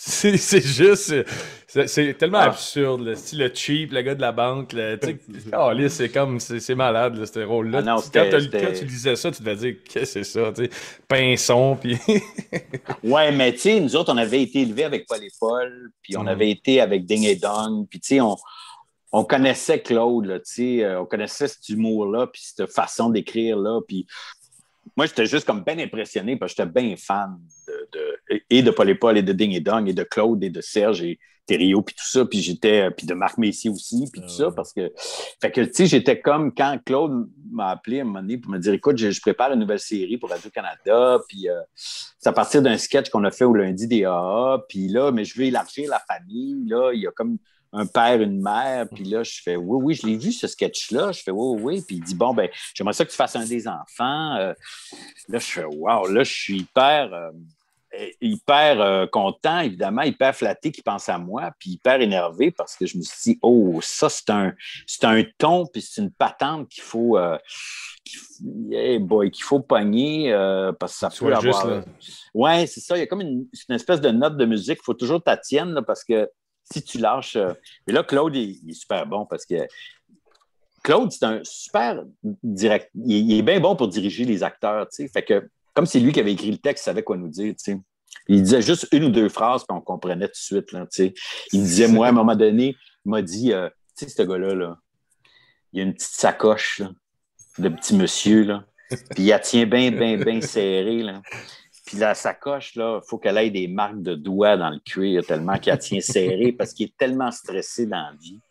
C'est, c'est juste. C'est, c'est tellement Ah. absurde. Là. C'est le cheap, le gars de la banque. Là, tu sais, oh, là, c'est comme. C'est, c'est malade, là, ce rôle-là. Ah non, quand, c'était- t'as- c'était- quand tu disais ça, tu devais dire qu'est-ce que c'est ça? Tu sais, pinson, puis. Ouais, mais tu sais, nous autres, on avait été élevés avec Paul et Paul, puis on Mm. avait été avec Ding et Dong, puis tu sais, on, on connaissait Claude, là, tu sais, euh, on connaissait cet humour-là, puis cette façon d'écrire-là, puis moi, j'étais juste comme bien impressionné, parce que j'étais bien fan de, de- et de Paul et Paul, et de Ding et Dong, et de Claude, et de Serge, et Thériault, puis tout ça, puis j'étais, puis de Marc Messier aussi, puis tout ça, parce que, fait que, tu sais, j'étais comme, quand Claude m'a appelé à un moment donné pour me dire, écoute, je, je prépare une nouvelle série pour Radio-Canada, puis euh, c'est à partir d'un sketch qu'on a fait au lundi des A A, puis là, mais je veux élargir la famille, là, il y a comme un père, une mère, puis là, je fais, oui, oui, je l'ai vu, ce sketch-là, je fais, oui, oui, puis il dit, bon, ben, j'aimerais ça que tu fasses un des enfants, euh, là, je fais, wow, là, je suis hyper... euh, hyper euh, content, évidemment, hyper flatté qu'il pense à moi, puis hyper énervé parce que je me suis dit, oh, ça, c'est un, c'est un ton, puis c'est une patente qu'il faut, euh, qu'il, hey boy, qu'il faut pogner euh, parce que ça Soit peut juste, avoir... là. Ouais, c'est ça, il y a comme une, c'est une espèce de note de musique, il faut toujours que tu tiennes, là, parce que si tu lâches... euh, Et là, Claude, il, il est super bon parce que Claude, c'est un super direct... Il, il est bien bon pour diriger les acteurs, tu sais, fait que comme c'est lui qui avait écrit le texte, il savait quoi nous dire, tu sais. Il disait juste une ou deux phrases qu'on comprenait tout de suite, là, tu sais. Il disait, moi, à un moment donné, il m'a dit, euh, tu sais, ce gars-là, là, il a une petite sacoche, là, de petit monsieur, là, puis il la tient bien, bien, bien serrée, là. Puis la sacoche, là, il faut qu'elle ait des marques de doigts dans le cuir tellement qu'elle la tient serrée parce qu'il est tellement stressé dans la vie.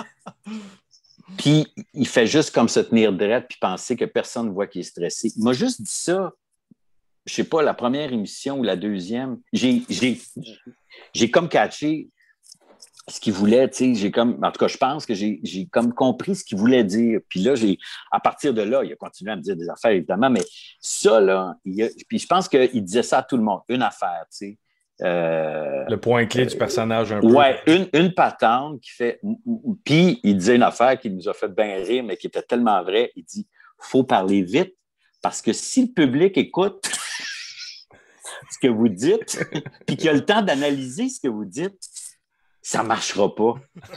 Puis il fait juste comme se tenir droit puis penser que personne ne voit qu'il est stressé. Il m'a juste dit ça. Je sais pas, la première émission ou la deuxième, j'ai, j'ai, j'ai comme catché ce qu'il voulait, tu sais, j'ai comme, en tout cas, je pense que j'ai, j'ai comme compris ce qu'il voulait dire. Puis là, j'ai, à partir de là, il a continué à me dire des affaires, évidemment, mais ça, là, il a, puis je pense qu'il disait ça à tout le monde, une affaire, tu sais. Euh, Le point clé du personnage, un peu. ouais, une, une patente qui fait, puis il disait une affaire qui nous a fait bien rire, mais qui était tellement vraie, il dit, faut parler vite, parce que si le public écoute ce que vous dites, puis qu'il a le temps d'analyser ce que vous dites, ça ne marchera pas.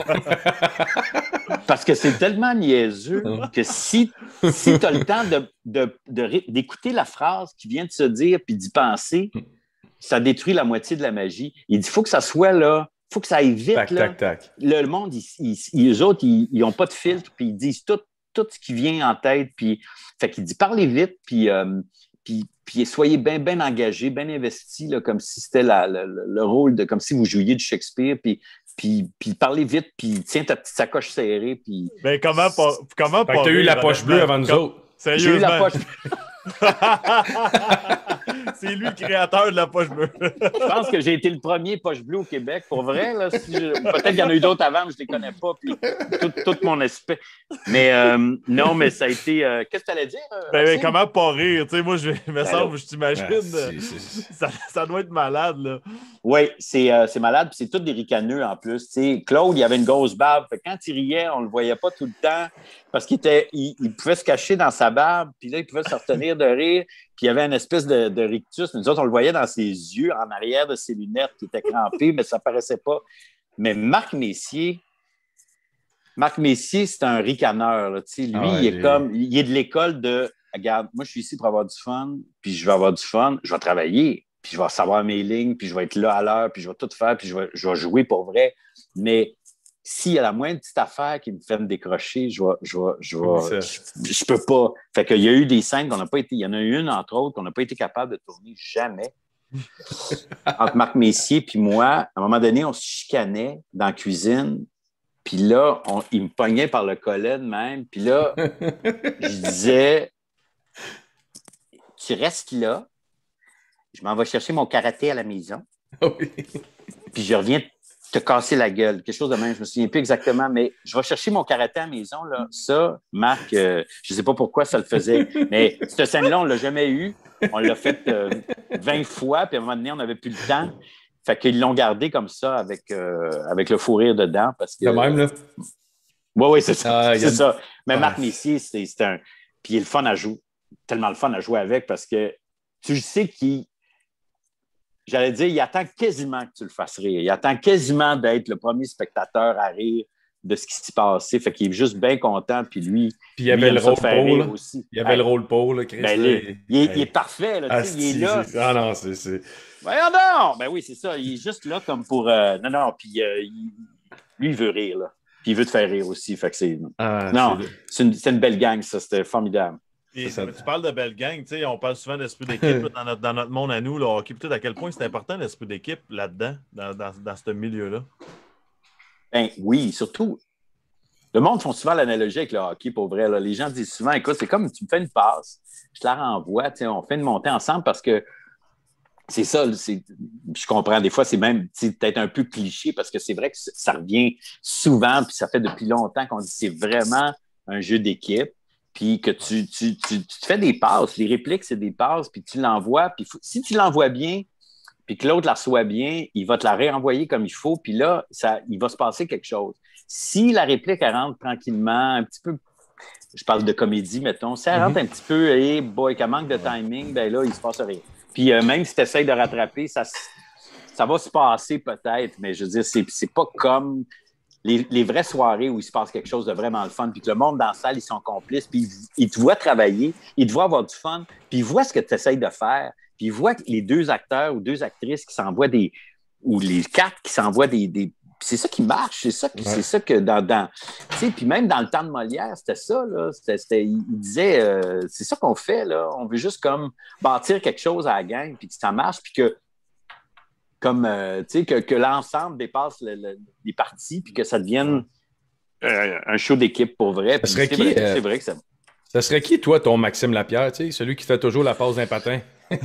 Parce que c'est tellement niaiseux que si, si tu as le temps de, de, de, d'écouter la phrase qui vient de se dire puis d'y penser, ça détruit la moitié de la magie. Il dit, il faut que ça soit là, il faut que ça aille vite. Tac, là. tac, tac. Le, le monde, ils, ils, ils, eux autres, ils n'ont pas de filtre, puis ils disent tout, tout ce qui vient en tête. Puis, fait qu'il dit, parlez vite, puis... Euh, Puis, puis soyez bien ben engagés, bien investis, là, comme si c'était la, la, le rôle de, comme si vous jouiez du Shakespeare, puis, puis, puis parlez vite, puis tiens ta petite sacoche serrée, puis... Mais comment pas, comment Fait pas que t'as eu rire, la poche honnêtement? bleue avant nous Comme- autres. Sérieusement. J'ai eu la poche... C'est lui le créateur de la poche bleue. Je pense que j'ai été le premier poche bleue au Québec, pour vrai. Là, si je- Peut-être qu'il y en a eu d'autres avant, mais je ne les connais pas, puis tout, tout mon aspect. Mais euh, non, mais ça a été... euh, Qu'est-ce que tu allais dire? euh, Ben, ben, Maxime? comment pas rire? Tu sais, moi, je me Ben semble, je t'imagine, Ah, c'est- c'est- ça, ça doit être malade, là. Oui, c'est, euh, c'est malade, puis c'est tout des ricaneux en plus. Tu sais, Claude, il avait une grosse barbe. Fait que quand il riait, on ne le voyait pas tout le temps parce qu'il était, il, il pouvait se cacher dans sa barbe, puis là, il pouvait se retenir de rire, puis il y avait une espèce de, de rictus. Nous autres, on le voyait dans ses yeux, en arrière de ses lunettes qui étaient crampées, mais ça ne paraissait pas. Mais Marc Messier, Marc Messier, c'est un ricaneur. Là, tu sais. Lui, Ah ouais, il est les- comme, il est de l'école de, regarde, moi, je suis ici pour avoir du fun, puis je vais avoir du fun, je vais travailler, puis je vais savoir mes lignes, puis je vais être là à l'heure, puis je vais tout faire, puis je vais, je vais jouer pour vrai. Mais s'il y a la moindre petite affaire qui me fait me décrocher, je vais, je vais, je vais, C'est je, je peux pas. Fait qu'il y a eu des scènes qu'on n'a pas été, il y en a eu une, entre autres, qu'on n'a pas été capable de tourner jamais. Entre Marc Messier puis moi, à un moment donné, on se chicanait dans la cuisine, puis là, on, il me pognait par le collet de même, puis là, je disais, tu restes là, je m'en vais chercher mon karaté à la maison, Oui. puis je reviens te casser la gueule, quelque chose de même, je me souviens plus exactement, mais je vais chercher mon karaté à la maison, là. Ça, Marc, euh, je sais pas pourquoi ça le faisait, mais cette scène-là, on l'a jamais eu. On l'a fait euh, vingt fois, puis à un moment donné, on n'avait plus le temps. Fait qu'ils l'ont gardé comme ça avec, euh, avec le fou rire dedans. Parce que, De même, là. oui, oui, c'est ça. Ah, c'est y a- ça. Mais Ouais. Marc Messier, c'est, c'est un. Puis il est le fun à jouer. Tellement le fun à jouer avec parce que tu sais qu'il. j'allais dire, il attend quasiment que tu le fasses rire. Il attend quasiment d'être le premier spectateur à rire de ce qui s'est passé. Fait qu'il est juste bien content. Puis lui, puis il y avait lui, le rôle Paul aussi. Il y avait hey. le rôle Paul, là, Chris. Ben, là, il, il, est, il est parfait. Là, ah, il est là. Ah non, c'est... c'est... Voyons donc! Ben oui, c'est ça. Il est juste là comme pour... Euh... Non, non, puis euh, il... lui, il veut rire, là. Puis il veut te faire rire aussi. Fait que c'est... Ah, non, c'est, c'est, une, c'est une belle gang, ça. C'était formidable. Et, ça, tu parles de belle gang, tu sais, on parle souvent d'esprit d'équipe là, dans, notre, dans notre monde à nous, le hockey. Peut-être à quel point c'est important l'esprit d'équipe là-dedans, dans, dans, dans ce milieu-là? Ben oui, surtout... Le monde font souvent l'analogie avec le hockey, pour vrai. Là. Les gens disent souvent, écoute, c'est comme tu me fais une passe, je te la renvoie, on fait une montée ensemble parce que c'est ça, c'est, je comprends, des fois, c'est même peut-être un peu cliché parce que c'est vrai que ça revient souvent, puis ça fait depuis longtemps qu'on dit que c'est vraiment un jeu d'équipe, puis que tu, tu, tu, tu te fais des passes. Les répliques, c'est des passes, puis tu l'envoies, puis faut, si tu l'envoies bien, puis que l'autre la reçoit bien, il va te la réenvoyer comme il faut, puis là, ça, il va se passer quelque chose. Si la réplique, elle rentre tranquillement, un petit peu, je parle de comédie, mettons, si elle rentre mm-hmm. un petit peu, hey boy, qu'elle manque de timing, ben là, il se passe rien. Puis euh, même si tu essaies de rattraper, ça, ça va se passer peut-être, mais je veux dire, c'est, c'est pas comme les, les vraies soirées où il se passe quelque chose de vraiment le fun, puis que le monde dans la salle, ils sont complices, puis ils, ils te voient travailler, ils te voient avoir du fun, puis ils voient ce que tu essaies de faire, puis ils voient les deux acteurs ou deux actrices qui s'envoient des... ou les quatre qui s'envoient des... des c'est ça qui marche, c'est ça, ouais. c'est ça que dans... dans tu sais, puis même dans le temps de Molière, c'était ça, là, c'était, c'était, il disait, euh, c'est ça qu'on fait, là, on veut juste comme bâtir quelque chose à la gang, puis que ça marche, puis que, comme, euh, tu sais, que, que l'ensemble dépasse le, le, les parties, puis que ça devienne euh, un show d'équipe pour vrai. Ça serait c'est, qui, vrai, euh, c'est vrai que ça... Ça serait qui, toi, ton Maxime Lapierre, tu sais, celui qui fait toujours la pause d'un patin?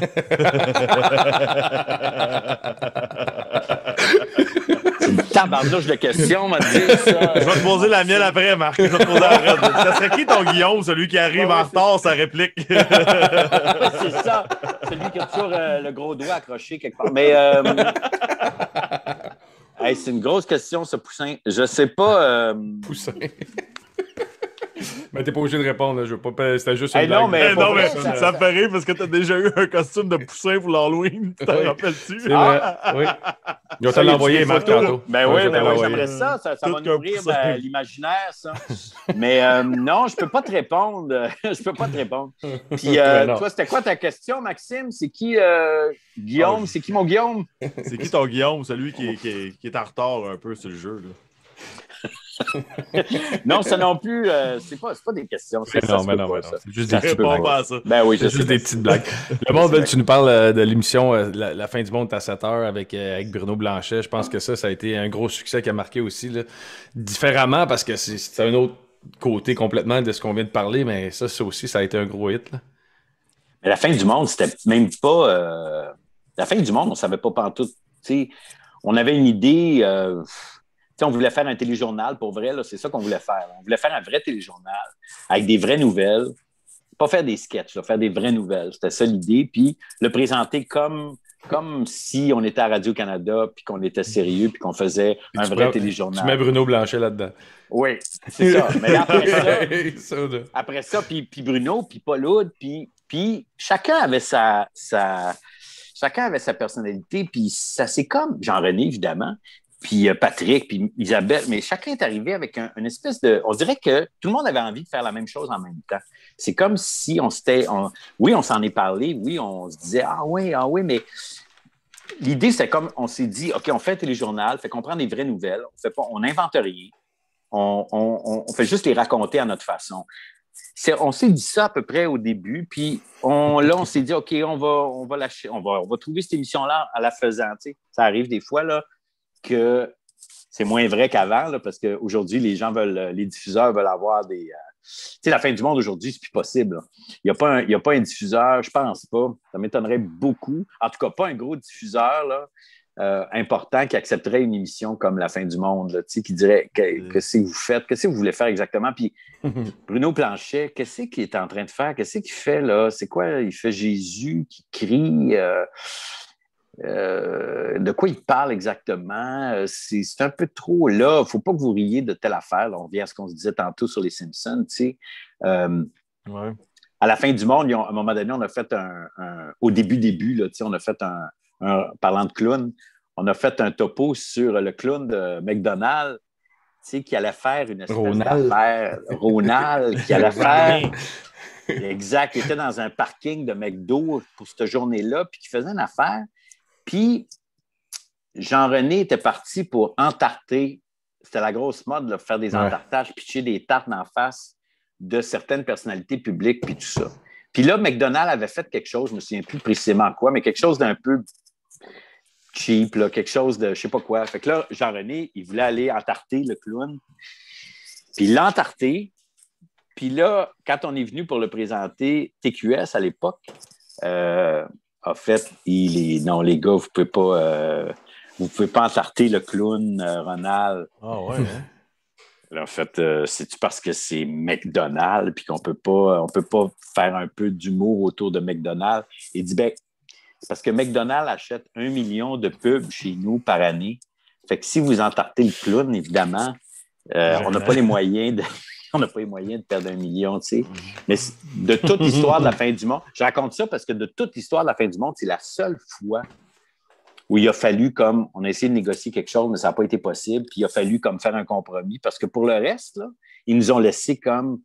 C'est une tabarnouche de questions, m'a dit ça. Je vais te poser la mienne après, Marc. Je vais te poser la... Ça serait qui ton Guillaume, celui qui arrive ouais, en retard, c'est... sa réplique? C'est ça. Celui qui a toujours euh, le gros doigt accroché quelque part. Mais euh... hey, c'est une grosse question, ce Poussin. Je sais pas. Euh... Poussin. Mais t'es pas obligé de répondre, là. Je veux pas. C'était juste une hey, blague. Non, mais, hey, non, mais ça, ça me fait rire parce que t'as déjà eu un costume de Poussin pour l'Halloween. T'en oui. rappelles-tu? C'est ah! vrai. Oui. Ils ont te l'envoyé, Marc, tantôt. Ben oui, oui, ben oui, j'aimerais ça. Ça, ça va nourrir ben, l'imaginaire, ça. Mais euh, non, je peux pas te répondre. je peux pas te répondre. Puis euh, toi, c'était quoi ta question, Maxime? C'est qui euh, Guillaume? Oh, c'est qui mon Guillaume? C'est qui ton Guillaume? Celui qui est, qui, est, qui est en retard un peu sur le jeu, là. Non, ça non plus, euh, c'est, pas, c'est pas des questions. C'est, non, ça, mais non, pas, mais ça. non. C'est juste des petits blagues. Pas ça. Ben oui, c'est juste des petites blagues. Le monde, tu nous parles de l'émission la, la fin du monde à sept heures avec, avec Bruno Blanchet. Je pense que ça, ça a été un gros succès qui a marqué aussi, là, différemment parce que c'est, c'est un autre côté complètement de ce qu'on vient de parler, mais ça, ça aussi, ça a été un gros hit. Là. Mais la fin du monde, c'était même pas... Euh... La fin du monde, on savait pas pantoute. T'sais, on avait une idée... Euh... T'sais, on voulait faire un téléjournal, pour vrai, là, c'est ça qu'on voulait faire. On voulait faire un vrai téléjournal avec des vraies nouvelles. Pas faire des sketchs, là, faire des vraies nouvelles. C'était ça l'idée. Puis le présenter comme, comme si on était à Radio-Canada, puis qu'on était sérieux, puis qu'on faisait puis un vrai prends, téléjournal. Tu mets Bruno Blanchet là-dedans. Oui, c'est ça. Mais là, après ça, après ça puis, puis Bruno, puis Paul Oud, puis, puis chacun avait sa... sa chacun avait sa personnalité, puis ça, c'est comme Jean-René, évidemment, puis Patrick, puis Isabelle, mais chacun est arrivé avec un, une espèce de... On dirait que tout le monde avait envie de faire la même chose en même temps. C'est comme si on s'était... On, oui, on s'en est parlé, oui, on se disait « Ah oui, ah oui », mais l'idée, c'est comme, on s'est dit « OK, on fait un téléjournal, fait qu'on prend des vraies nouvelles, on fait pas, on n'invente rien, on, on, on fait juste les raconter à notre façon. » C'est, on s'est dit ça à peu près au début, puis on, là, on s'est dit « OK, on va, on va lâcher, on va, on va trouver cette émission-là à la faisant. » Tu sais, ça arrive des fois, là, que c'est moins vrai qu'avant, là, parce qu'aujourd'hui, les gens veulent, les diffuseurs veulent avoir des... Euh, tu sais, la fin du monde aujourd'hui, c'est plus possible. Là. Il n'y a pas un, il y a pas un diffuseur, je pense pas, ça m'étonnerait beaucoup, en tout cas pas un gros diffuseur là, euh, important qui accepterait une émission comme La fin du monde, là, tu sais, qui dirait que, que c'est que vous faites, qu'est-ce que vous voulez faire exactement, puis Bruno Blanchet, qu'est-ce qu'il est en train de faire, qu'est-ce qu'il fait là, c'est quoi, il fait Jésus qui crie... Euh, Euh, de quoi il parle exactement? C'est, c'est un peu trop là. Il ne faut pas que vous riez de telle affaire. Là, on revient à ce qu'on se disait tantôt sur les Simpsons. Tu sais. Euh, ouais. À la fin du monde, ont, à un moment donné, on a fait un... un au début, début, là, tu sais, on a fait un, un, parlant de clown, on a fait un topo sur le clown de McDonald's, tu sais, qui allait faire une espèce Ronald. d'affaire. Ronald, qui allait faire... Exact, il était dans un parking de McDo pour cette journée-là, puis qui faisait une affaire. Puis Jean-René était parti pour entarter. C'était la grosse mode, de faire des ouais. entartages, pitcher des tartes en face de certaines personnalités publiques, puis tout ça. Puis là, McDonald's avait fait quelque chose, je ne me souviens plus précisément quoi, mais quelque chose d'un peu cheap, là, quelque chose de je ne sais pas quoi. Fait que là, Jean-René, il voulait aller entarter le clown. Puis il l'a entarté. Puis là, quand on est venu pour le présenter, T Q S à l'époque euh, a fait il est, non, les gars, vous ne pouvez pas euh, vous pouvez pas entarter le clown euh, Ronald. Ah ouais, hein? Là, en fait, euh, c'est-tu parce que c'est McDonald's puis qu'on peut pas, on peut pas faire un peu d'humour autour de McDonald's? Il dit, ben, parce que McDonald's achète un million de pubs chez nous par année. Fait que si vous entartez le clown, évidemment, euh, on n'a pas les moyens de... On n'a pas les moyens de perdre un million, tu sais. Mais de toute l'histoire de la fin du monde, je raconte ça parce que de toute l'histoire de la fin du monde, c'est la seule fois où il a fallu comme, on a essayé de négocier quelque chose, mais ça n'a pas été possible, puis il a fallu comme faire un compromis, parce que pour le reste, là, ils nous ont laissé comme...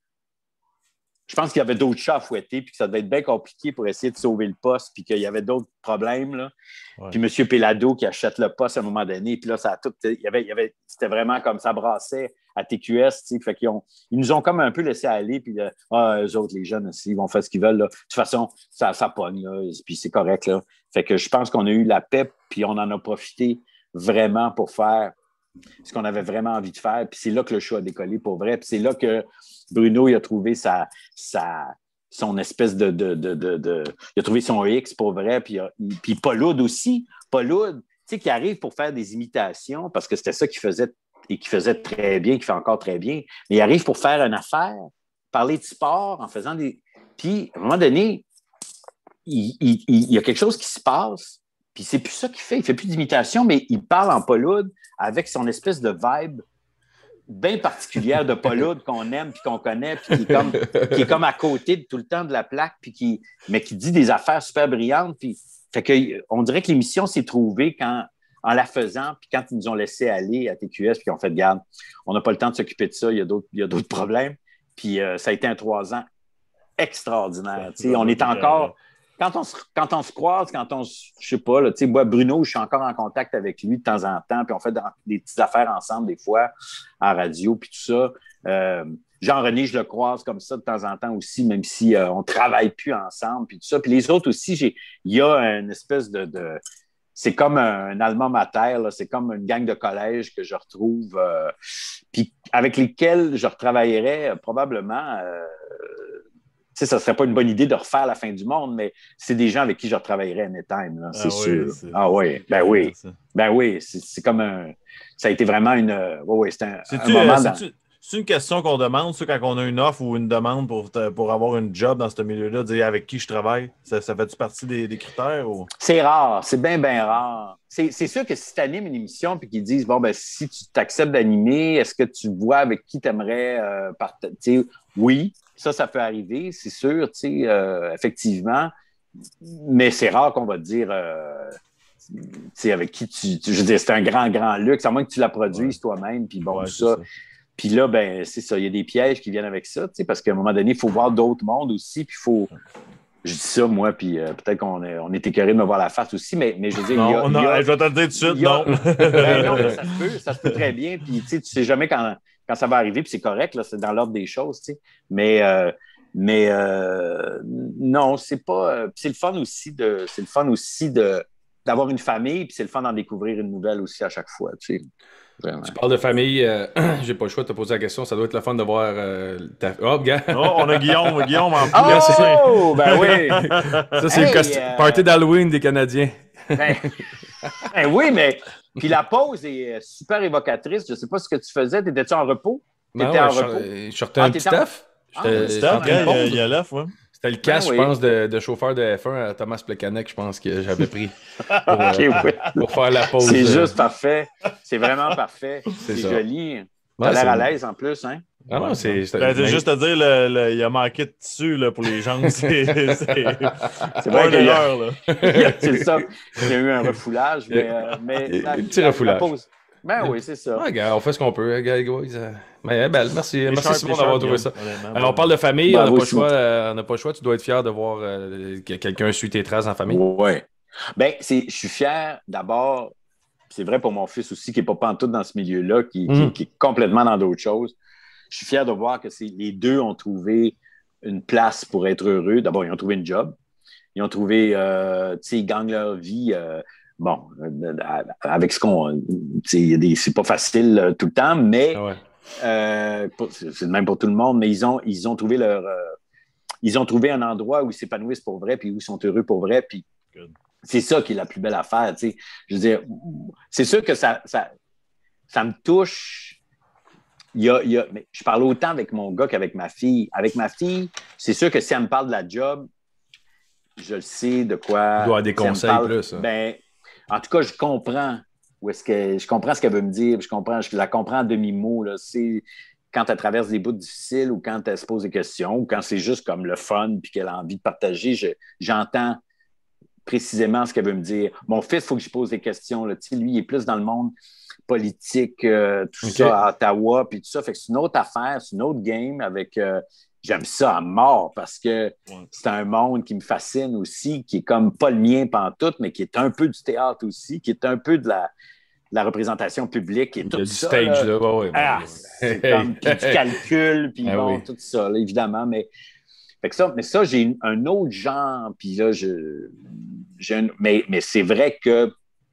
Je pense qu'il y avait d'autres chats à fouetter, puis que ça devait être bien compliqué pour essayer de sauver le poste, puis qu'il y avait d'autres problèmes, là. Ouais. Puis M. Pelado qui achète le poste à un moment donné, puis là, ça a tout... Il y avait, il y avait, c'était vraiment comme ça brassait à T Q S, tu sais, fait qu'ils ont, ils nous ont comme un peu laissé aller, puis là, ah, eux autres, les jeunes aussi, ils vont faire ce qu'ils veulent, là. De toute façon, ça, ça pogne, là, puis c'est correct, là. Fait que je pense qu'on a eu la paix, puis on en a profité vraiment pour faire ce qu'on avait vraiment envie de faire, puis c'est là que le show a décollé pour vrai, puis c'est là que Bruno, il a trouvé sa, sa, son espèce de, de, de, de, de... Il a trouvé son X pour vrai, puis, il, puis Paul Oud aussi, Paul Oud, tu sais, qui arrive pour faire des imitations, parce que c'était ça qu'il faisait et qui faisait très bien, qui fait encore très bien, mais il arrive pour faire une affaire, parler de sport en faisant des... Puis, à un moment donné, il, il, il y a quelque chose qui se passe, puis c'est plus ça qu'il fait. Il ne fait plus d'imitation, mais il parle en Paul Oud avec son espèce de vibe bien particulière de Paul Oud qu'on aime puis qu'on connaît, puis qui est comme, qui est comme à côté de, tout le temps de la plaque, puis qui, mais qui dit des affaires super brillantes. Puis, fait que, on dirait que l'émission s'est trouvée quand... en la faisant, puis quand ils nous ont laissé aller à T Q S, puis on fait, garde, on n'a pas le temps de s'occuper de ça, il y a d'autres, il y a d'autres problèmes. Puis euh, ça a été un trois ans extraordinaire. Ouais, on est encore... Quand on, se, quand on se croise, quand on se... Je sais pas, là, moi, Bruno, je suis encore en contact avec lui de temps en temps, puis on fait des petites affaires ensemble des fois, en radio, puis tout ça. Euh, Jean-René, je le croise comme ça de temps en temps aussi, même si euh, on ne travaille plus ensemble, puis tout ça. Puis les autres aussi, j'ai... il y a une espèce de... de... C'est comme un alma mater, là. C'est comme une gang de collège que je retrouve, euh, puis avec lesquels je retravaillerais euh, probablement. Euh, tu sais, ça ne serait pas une bonne idée de refaire la fin du monde, mais c'est des gens avec qui je retravaillerais anytime, là, c'est ah sûr. Oui, c'est... Ah oui, ben oui. Ben oui, c'est, c'est comme un... Ça a été vraiment une... Oui, oui, c'était un, un moment... Dans... C'est une question qu'on demande, ça, quand on a une offre ou une demande pour, te, pour avoir une job dans ce milieu-là, dire avec qui je travaille, ça, ça fait-tu partie des, des critères? Ou... C'est rare, c'est bien, bien rare. C'est, c'est sûr que si tu animes une émission et qu'ils disent, bon, ben si tu t'acceptes d'animer, est-ce que tu vois avec qui tu aimerais euh, partager? Oui, ça, ça peut arriver, c'est sûr, euh, effectivement, mais c'est rare qu'on va te dire... Euh, avec qui tu, tu... Je veux dire, c'est un grand, grand luxe, à moins que tu la produises ouais. toi-même, puis bon, ouais, tout ça... ça. Puis là, ben c'est ça, il y a des pièges qui viennent avec ça, tu sais, parce qu'à un moment donné, il faut voir d'autres mondes aussi, puis il faut... Je dis ça, moi, puis euh, peut-être qu'on est, on est écœuré de me voir la face aussi, mais, mais je veux dire... Non, il y a, non il y a, je vais te le dire tout de suite, a, non. Ben non, mais ça se peut, ça se peut très bien, puis tu sais, tu sais jamais quand, quand ça va arriver, puis c'est correct, là, c'est dans l'ordre des choses, tu sais, mais... Euh, mais euh, non, c'est pas... Euh, c'est le fun aussi de... C'est le fun aussi de... d'avoir une famille, puis c'est le fun d'en découvrir une nouvelle aussi à chaque fois, tu sais. Vraiment. Tu parles de famille, euh, j'ai pas le choix de te poser la question, ça doit être le fun de voir euh, ta... Oh, gars! Oh, on a Guillaume, Guillaume en plus. Oh, ben oui! Ça, c'est hey, le cost... euh... party d'Halloween des Canadiens. Ben, ben oui, mais... Puis la pause est super évocatrice. Je sais pas ce que tu faisais. T'étais-tu en repos? T'étais ouais, en je repos? Je sortais un petit stuff. Ah, un stuff, il y a l'œuf, ouais. C'était le casque, ben oui. je pense, de, de chauffeur de F un à Thomas Plekanec, je pense que j'avais pris pour, okay, euh, oui. pour faire la pause. C'est juste parfait. C'est vraiment parfait. C'est, c'est joli. Ouais, T'as l'air c'est... à l'aise en plus, hein? Ah non, c'est. c'est Ben, mais... juste à dire, le, le, il a manqué de tissu là, pour les jambes. C'est vrai qu'il y a, c'est ça. Il y a eu un refoulage, mais. Euh, mais un la, petit la, refoulage. La pause... Ben oui, c'est ça. Ouais, gars, on fait ce qu'on peut, gars, guys. Mais belle, merci, les merci sharp, Simon d'avoir trouvé ça. Alors, on parle de famille, Bravo, on n'a pas, Simon. choix, euh, on n'a pas le choix. Tu dois être fier de voir euh, que quelqu'un suit tes traces en famille. Oui. Ben, c'est, je suis fier d'abord. C'est vrai pour mon fils aussi, qui n'est pas pantoute dans ce milieu-là, qui, Mm. qui, qui est complètement dans d'autres choses. Je suis fier de voir que c'est, les deux ont trouvé une place pour être heureux. D'abord, ils ont trouvé une job. Ils ont trouvé, euh, tu sais, ils gagnent leur vie. Euh, bon, euh, avec ce qu'on. Tu sais, c'est pas facile euh, tout le temps, mais Ah ouais. euh, c'est le même pour tout le monde, mais ils ont, ils ont trouvé leur. Euh, ils ont trouvé un endroit où ils s'épanouissent pour vrai, puis où ils sont heureux pour vrai, puis. Good. C'est ça qui est la plus belle affaire, tu sais. Je veux dire, c'est sûr que ça, ça, ça me touche. Il y a, il y a, mais je parle autant avec mon gars qu'avec ma fille. Avec ma fille, c'est sûr que si elle me parle de la job, je le sais de quoi. Tu dois avoir des si conseils parle, plus. Hein. Ben, en tout cas, je comprends où est-ce que je comprends ce qu'elle veut me dire. Je comprends, je la comprends à demi-mot. Là. C'est quand elle traverse des bouts difficiles ou quand elle se pose des questions ou quand c'est juste comme le fun puis qu'elle a envie de partager. Je, j'entends précisément ce qu'elle veut me dire. Mon fils, il faut que je pose des questions. Là. Tu sais, lui, il est plus dans le monde politique, euh, tout okay. ça, à Ottawa, puis tout ça. Fait que c'est une autre affaire, c'est une autre game avec... Euh, j'aime ça à mort parce que ouais. c'est un monde qui me fascine aussi, qui est comme pas le mien pantoute, mais qui est un peu du théâtre aussi, qui est un peu de la, de la représentation publique et tout du ça. Stage, là. là. Ouais, ouais, ah, ouais. c'est comme puis du calcul, puis ah, bon, oui. tout ça, là, évidemment, mais... Fait que ça, mais ça, j'ai une, un autre genre, puis là, je... j'ai un, mais, mais c'est vrai que...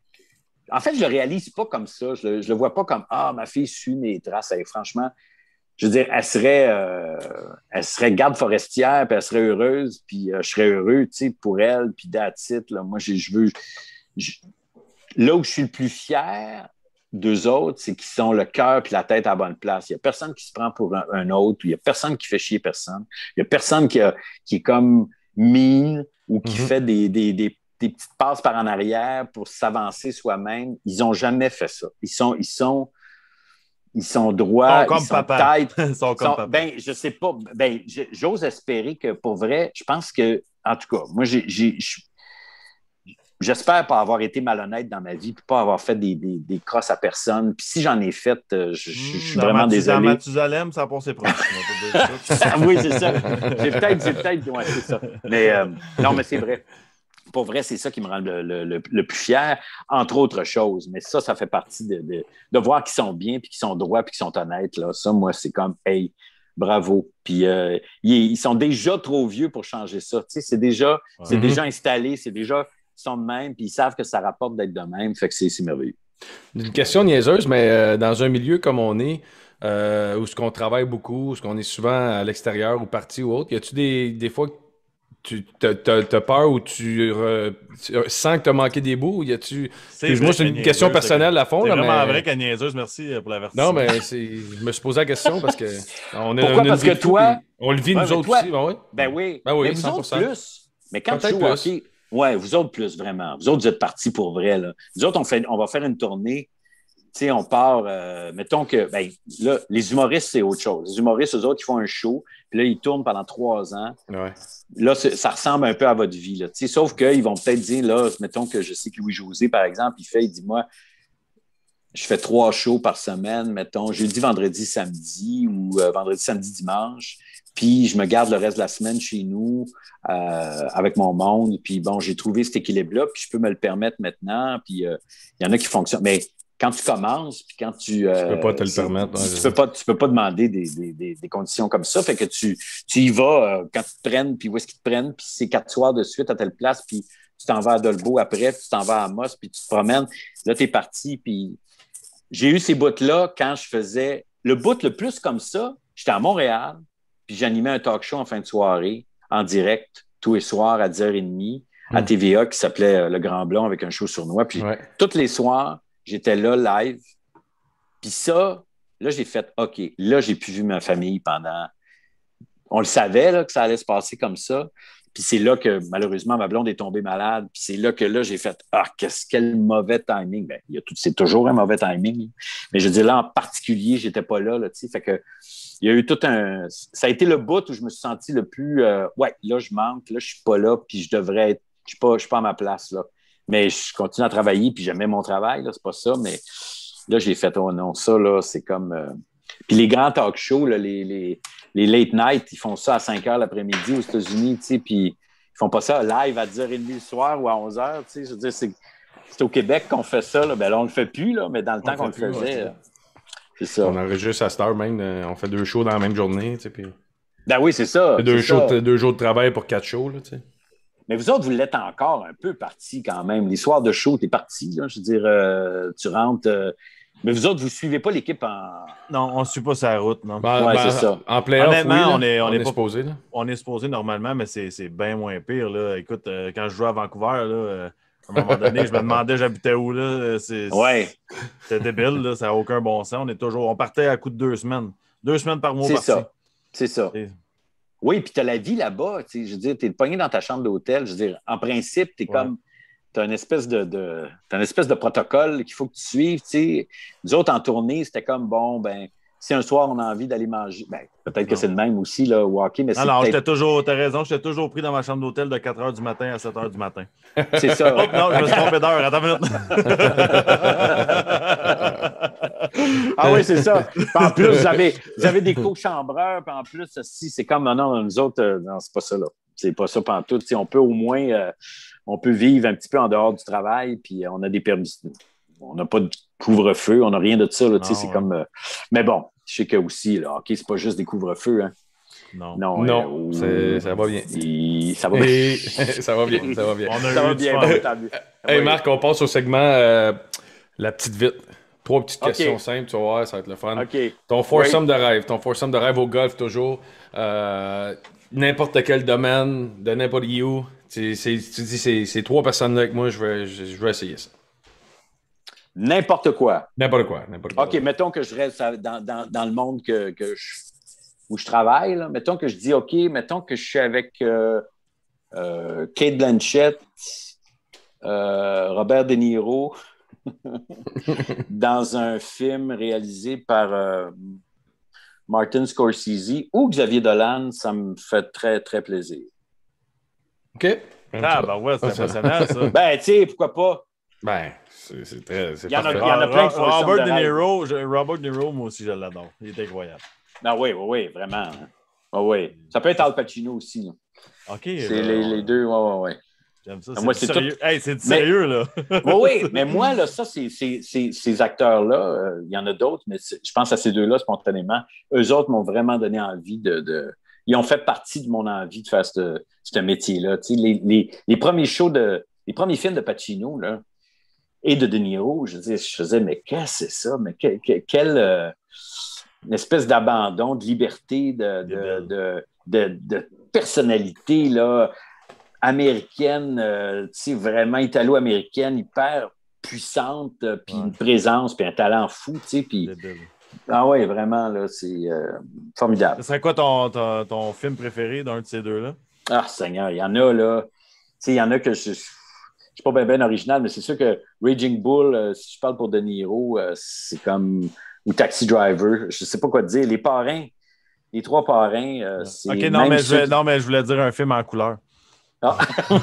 En fait, je le réalise pas comme ça. Je le, je le vois pas comme « Ah, ma fille suit mes traces. » Et franchement, je veux dire, elle serait, euh, elle serait garde forestière, puis elle serait heureuse, puis euh, je serais heureux, tu sais, pour elle, puis that's it, là. Moi, je veux... Je, là où je suis le plus fier d'eux autres, c'est qu'ils ont le cœur puis la tête à la bonne place. Il n'y a personne qui se prend pour un, un autre, il n'y a personne qui fait chier personne. Il n'y a personne qui, a, qui est comme mine ou qui mm-hmm. fait des, des, des, des petites passes par en arrière pour s'avancer soi-même. Ils n'ont jamais fait ça. Ils sont... Ils sont Ils sont droits, ils sont comme ils sont papa. têtes. Ils sont comme sont, papa. Ben, je sais pas. Ben, j'ose espérer que pour vrai, je pense que, en tout cas, moi, j'ai, j'ai, j'espère pas avoir été malhonnête dans ma vie et pas avoir fait des, des, des crosses à personne. Puis si j'en ai fait, je, je, je suis dans vraiment Mathus, désolé. Dans Mathusalem, ça a passé proche. Oui, c'est ça. J'ai peut-être, j'ai peut-être, ouais, c'est ça. Mais euh, non, mais c'est vrai. Pour vrai, c'est ça qui me rend le, le, le, le plus fier, entre autres choses. Mais ça, ça fait partie de, de, de voir qu'ils sont bien, puis qu'ils sont droits, puis qu'ils sont honnêtes. Là. Ça, moi, c'est comme, hey, bravo. Puis euh, ils, ils sont déjà trop vieux pour changer ça. Tu sais, c'est déjà, ouais. c'est déjà installé, c'est déjà, ils sont de même, puis ils savent que ça rapporte d'être de même. Fait que c'est, c'est merveilleux. Une question niaiseuse, mais euh, dans un milieu comme on est, euh, où ce qu'on travaille beaucoup, où ce qu'on est souvent à l'extérieur ou parti ou autre, y a-tu des, des fois tu as peur ou tu, re, tu sens que tu as manqué des bouts? Y a-tu... Moi, c'est une question personnelle à fond. C'est là, vraiment mais... vrai qu'elle niaiseuse. Merci pour l'avertissement. Non, mais c'est... je me suis posé la question parce que... On est, Pourquoi? On parce que toi... On le vit ouais, nous autres toi... aussi. Ben oui. Ben oui. Ben oui mais vous cent pour cent. Autres plus. Mais quand Peut-être tu joues au hockey... Oui, vous autres plus, vraiment. Vous autres, vous êtes partis pour vrai. Là. Nous autres, on, fait... on va faire une tournée. Tu sais, on part, euh, mettons que, ben, là, les humoristes, c'est autre chose. Les humoristes, eux autres, ils font un show, puis là, ils tournent pendant trois ans. Ouais. Là, ça ressemble un peu à votre vie, là. Tu sais, sauf qu'ils vont peut-être dire, là, mettons que je sais que Louis-José, par exemple, il fait, il dit, moi, je fais trois shows par semaine, mettons, jeudi, vendredi, samedi, ou euh, vendredi, samedi, dimanche, puis je me garde le reste de la semaine chez nous, euh, avec mon monde, puis bon, j'ai trouvé cet équilibre-là, puis je peux me le permettre maintenant, puis il euh, y en a qui fonctionnent, mais quand tu commences, puis quand tu... Euh, tu peux pas te le permettre. Tu, ouais, tu, peux pas, tu peux pas demander des, des, des, des conditions comme ça. Fait que tu, tu y vas euh, quand ils te prennent, puis où est-ce qu'ils te prennent, puis c'est quatre soirs de suite à telle place, puis tu t'en vas à Dolbeau après, puis tu t'en vas à Amos, puis tu te promènes. Là, tu es parti, puis j'ai eu ces bouts-là quand je faisais... Le bout le plus comme ça, j'étais à Montréal, puis j'animais un talk show en fin de soirée, en direct, tous les soirs à dix heures trente, à T V A, qui s'appelait Le Grand Blond, avec un show sournois. Puis ouais. tous les soirs, j'étais là, live. Puis ça, là, j'ai fait « OK, là, j'ai plus vu ma famille pendant... » On le savait, là, que ça allait se passer comme ça. Puis c'est là que, malheureusement, ma blonde est tombée malade. Puis c'est là que, là, j'ai fait « Ah, qu'est-ce quel mauvais timing! » Bien, il y a tout, c'est toujours un mauvais timing. Mais je veux dire, là, en particulier, j'étais pas là, là, tu sais. Fait que il y a eu tout un... Ça a été le bout où je me suis senti le plus... Euh, ouais, là, je manque, là, je suis pas là, puis je devrais être... Je suis pas, je suis pas à ma place, là. Mais je continue à travailler, puis j'aimais mon travail, là, c'est pas ça, mais là, j'ai fait, oh non, ça, là, c'est comme... Euh... Puis les grands talk shows, là, les, les, les late night, ils font ça à cinq heures l'après-midi aux États-Unis, tu sais, puis ils font pas ça live à dix heures trente le soir ou à onze heures, tu sais, je veux dire, c'est... C'est au Québec qu'on fait ça. Là. Ben là, on le fait plus, là, mais dans le on temps qu'on le faisait, ouais, c'est ça. On enregistre à cette heure même. On fait deux shows dans la même journée. Tu sais, puis... Ben oui, c'est ça. Deux, c'est shows, ça. deux jours de travail pour quatre shows. Là, tu sais. Mais vous autres, vous l'êtes encore un peu partis quand même. Les soirs de show, t'es parti. Là, je veux dire, euh, tu rentres. Euh... Mais vous autres, vous ne suivez pas l'équipe en. Non, on ne suit pas sa route. Non. Ben, ouais, ben, c'est ça. En playoff, honnêtement, oui, on est, on on est, est pas, supposé. Là. On est supposé normalement, mais c'est, c'est bien moins pire. Là. Écoute, euh, quand je jouais à Vancouver, là. Euh... À un moment donné, je me demandais j'habitais où, là. C'est, ouais. C'était débile, là. Ça n'a aucun bon sens. On est toujours... On partait à coup de deux semaines. Deux semaines par mois. C'est parti. ça. C'est ça. Et... Oui, puis tu as la vie là-bas. Je veux dire, tu es pogné dans ta chambre d'hôtel. Je veux dire, en principe, tu es ouais. comme. Tu as une espèce de, de... T'as une espèce de protocole qu'il faut que tu suives. T'sais. Nous autres, en tournée, c'était comme bon, ben. Si un soir, on a envie d'aller manger, ben, peut-être que c'est le même aussi, là, au hockey, mais c'est non, non, peut-être... j'étais toujours, t'as raison, j'étais toujours pris dans ma chambre d'hôtel de quatre heures du matin à sept heures du matin. C'est ça. Oh, non, je me suis trompé d'heure, attends une minute. Ah oui, c'est ça. Puis en plus, vous avez, vous avez des co-chambreurs, puis en plus, si c'est comme, non, non, nous autres, euh, non, c'est pas ça, là. C'est pas ça pantoute. T'sais, on peut au moins, euh, on peut vivre un petit peu en dehors du travail, puis on a des permis. On n'a pas de couvre-feu, on n'a rien de ça, là, ah, c'est ouais. comme... Euh... Mais bon, je sais que aussi, là, OK, c'est pas juste des couvre-feux, hein. Non. Non, non euh, ça va bien. Et... Ça va bien. Et... ça va bien, ça va bien. On a ça eu va bien. Bon, hey, Marc, on passe au segment euh, La petite vite. Trois petites okay. questions simples, tu vas voir, ça va être le fun. Okay. Ton foursome oui. de rêve, ton foursome de rêve au golf, toujours. Euh, n'importe quel domaine, de n'importe où. C'est, c'est, tu dis, c'est, c'est trois personnes-là avec moi, je vais, je, je vais essayer ça. N'importe quoi. N'importe quoi. N'importe quoi. OK, mettons que je reste dans, dans, dans le monde que, que je, où je travaille. Là. Mettons que je dis, OK, mettons que je suis avec euh, euh, Cate Blanchett, euh, Robert De Niro, dans un film réalisé par euh, Martin Scorsese ou Xavier Dolan, ça me fait très, très plaisir. OK. Ah, ben ouais, c'est impressionnant, ça. Ben, tu sais, pourquoi pas? Ben, c'est, c'est très. C'est il, y en a, il y en a plein de Robert De, de Niro, je, Robert De Niro, moi aussi, je l'adore. Il est incroyable. Ben oui, oui, oui, vraiment. Hein. Oh, oui. Ça peut être Al Pacino aussi. Là. OK. C'est là, les, les deux, oui, oui, oui. J'aime ça. Ben, c'est, moi, du c'est sérieux. tout... Hey, c'est du mais... sérieux, là. oui, oui, mais moi, là, ça, c'est, c'est, c'est, ces acteurs-là, euh, il y en a d'autres, mais je pense à ces deux-là spontanément. Eux autres m'ont vraiment donné envie de, de... Ils ont fait partie de mon envie de faire ce, ce métier-là. Tu sais, les, les, les premiers shows de... Les premiers films de Pacino, là, et de De Niro, je disais, je faisais, mais qu'est-ce que c'est ça? Mais que, que, quelle euh, une espèce d'abandon, de liberté, de, de, de, de, de personnalité là, américaine, euh, tu sais, vraiment italo-américaine, hyper puissante, euh, puis ouais. une présence, puis un talent fou, tu sais, puis... Ah oui, vraiment, là, c'est euh, formidable. Ce serait quoi ton, ton, ton film préféré d'un de ces deux-là? Ah, Seigneur, il y en a, là. Tu sais, il y en a que je... Je ne suis pas bien ben original, mais c'est sûr que Raging Bull, euh, si je parle pour De Niro, euh, c'est comme... Ou Taxi Driver, je ne sais pas quoi te dire. Les parrains, les trois parrains, euh, c'est... OK, non mais, je, qui... non, mais je voulais dire un film en couleur. Ah.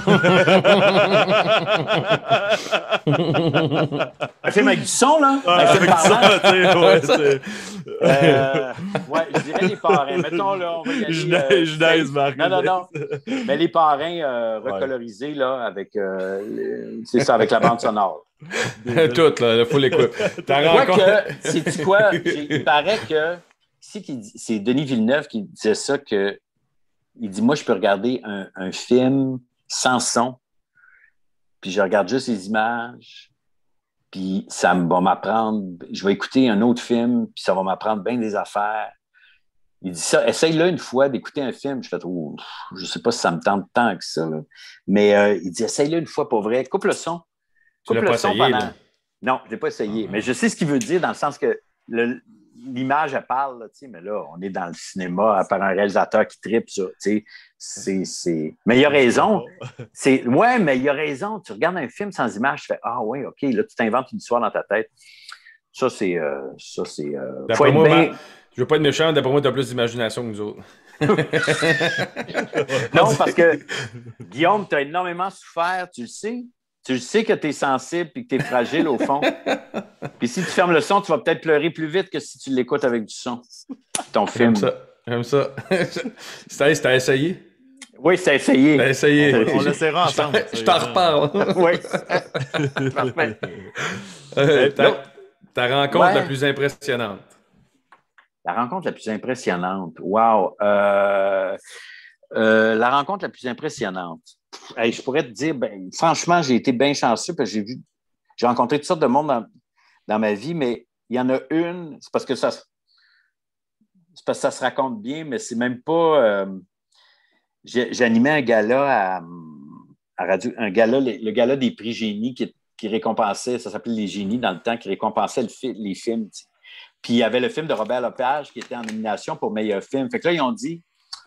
Un film avec du son, là? Ah, un film parlant? Ouais, c'est... Euh, ouais, je dirais les parrains. Mettons, là, on va y aller... Je naise, euh, Marc. Non, non, non. Mais les parrains euh, recolorisés, ouais. là, avec... Euh, les... C'est ça, avec la bande sonore. Tout, là, il faut l'écouter. Quoi que, sais-tu quoi? Il paraît que... C'est Denis Villeneuve qui disait ça, que il dit, moi, je peux regarder un, un film sans son, puis je regarde juste les images, puis ça va m'apprendre, je vais écouter un autre film, puis ça va m'apprendre bien des affaires. Il dit ça, essaye-le une fois d'écouter un film. Je fais, oh, je sais pas si ça me tente tant que ça, là. Mais euh, il dit, essaye-le une fois pour vrai, coupe le son. Coupe tu l'as le pas son essayé, pendant... Là. Non, je l'ai pas essayé, ah, mais je sais ce qu'il veut dire dans le sens que le... l'image, elle parle, là, mais là, on est dans le cinéma par un réalisateur qui tripe ça. C'est, c'est... Mais il a raison. C'est... Ouais, mais il a raison. Tu regardes un film sans image, tu fais ah oui, OK, là, tu t'inventes une histoire dans ta tête. Ça, c'est. Euh, ça, c'est euh... D'après, moi, bien... Je veux pas être méchant, d'après moi, t'as plus d'imagination que nous autres. Non, parce que Guillaume, tu as énormément souffert, tu le sais. Tu le sais que tu es sensible et que tu es fragile au fond. Puis si tu fermes le son, tu vas peut-être pleurer plus vite que si tu l'écoutes avec du son. Ton film. J'aime ça. J'aime ça. C'était c'était essayé? Oui, c'est essayé. T'as essayé. On, on l'essaiera ensemble. Je t'en reparle. Oui. Parfait. Euh, ta, Non. ta rencontre Ouais. la plus impressionnante. La rencontre la plus impressionnante. Wow. Euh, euh, la rencontre la plus impressionnante. Hey, je pourrais te dire, ben, franchement, j'ai été bien chanceux parce que j'ai vu, j'ai rencontré toutes sortes de monde dans, dans ma vie, mais il y en a une, c'est parce que ça, c'est parce que ça se raconte bien, mais c'est même pas. Euh, j'ai, j'animais un gala à, à radio, un gala, le, le gala des prix Génie qui, qui récompensait, ça s'appelait les Génies dans le temps, qui récompensait le fi- les films. T'sais. Puis il y avait le film de Robert Lepage qui était en nomination pour meilleur film. Fait que là, ils ont dit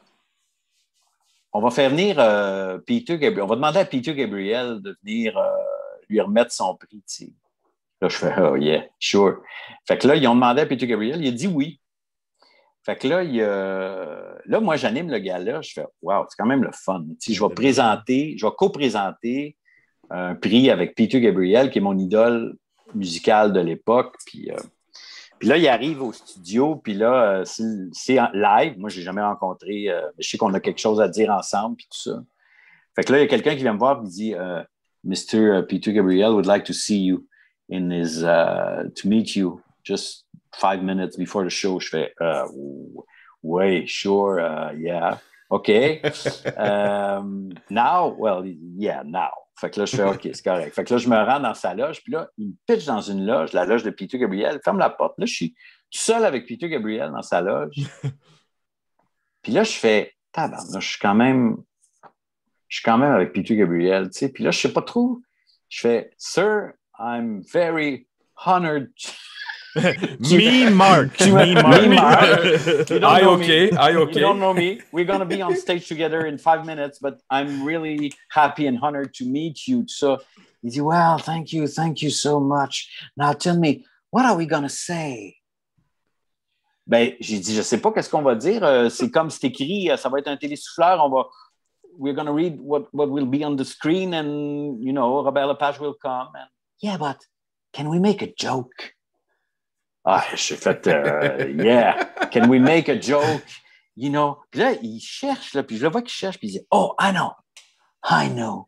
on va faire venir euh, Peter Gabriel. On va demander à Peter Gabriel de venir euh, lui remettre son prix. T'sais. Là, je fais oh yeah, sure. Fait que là, ils ont demandé à Peter Gabriel, il a dit oui. Fait que là, il, euh, là moi, j'anime le gala. Je fais wow, c'est quand même le fun. T'sais, je vais présenter, je vais co-présenter un prix avec Peter Gabriel, qui est mon idole musicale de l'époque. Puis. Euh, Puis là, il arrive au studio, puis là, euh, c'est, c'est en live. Moi, je l'ai jamais rencontré. Euh, je sais qu'on a quelque chose à dire ensemble, puis tout ça. Fait que là, il y a quelqu'un qui vient me voir et me dit euh, mister Peter Gabriel would like to see you in his, uh, to meet you just five minutes before the show. Je fais, uh, ouais, sure, uh, yeah, OK. um, now? Well, yeah, now. Fait que là, je fais OK, c'est correct. Fait que là, je me rends dans sa loge, puis là, il me pitch dans une loge, la loge de Peter Gabriel, ferme la porte. Là, je suis tout seul avec Peter Gabriel dans sa loge. Puis là, je fais, tabarnak, je suis quand même, je suis quand même avec Peter Gabriel, tu sais. Puis là, je sais pas trop. Je fais, Sir, I'm very honored. Me, Mark. Me, Mark. Me, Mark. You don't I know okay, me. I okay. You don't know me. We're going to be on stage together in five minutes, but I'm really happy and honored to meet you. So he dit, well, thank you, thank you so much. Now tell me, what are we going to say? Ben, j'ai dit, je sais pas qu'est-ce qu'on va dire. Euh, c'est comme c'est écrit, ça va être un télésouffleur. On va, we're going to read what, what will be on the screen and, you know, Robert Lepage will come. And, yeah, but can we make a joke? Ah, j'ai fait, uh, yeah, can we make a joke? You know? Puis là, il cherche, là, puis je le vois qu'il cherche, puis il dit, oh, I know, I know.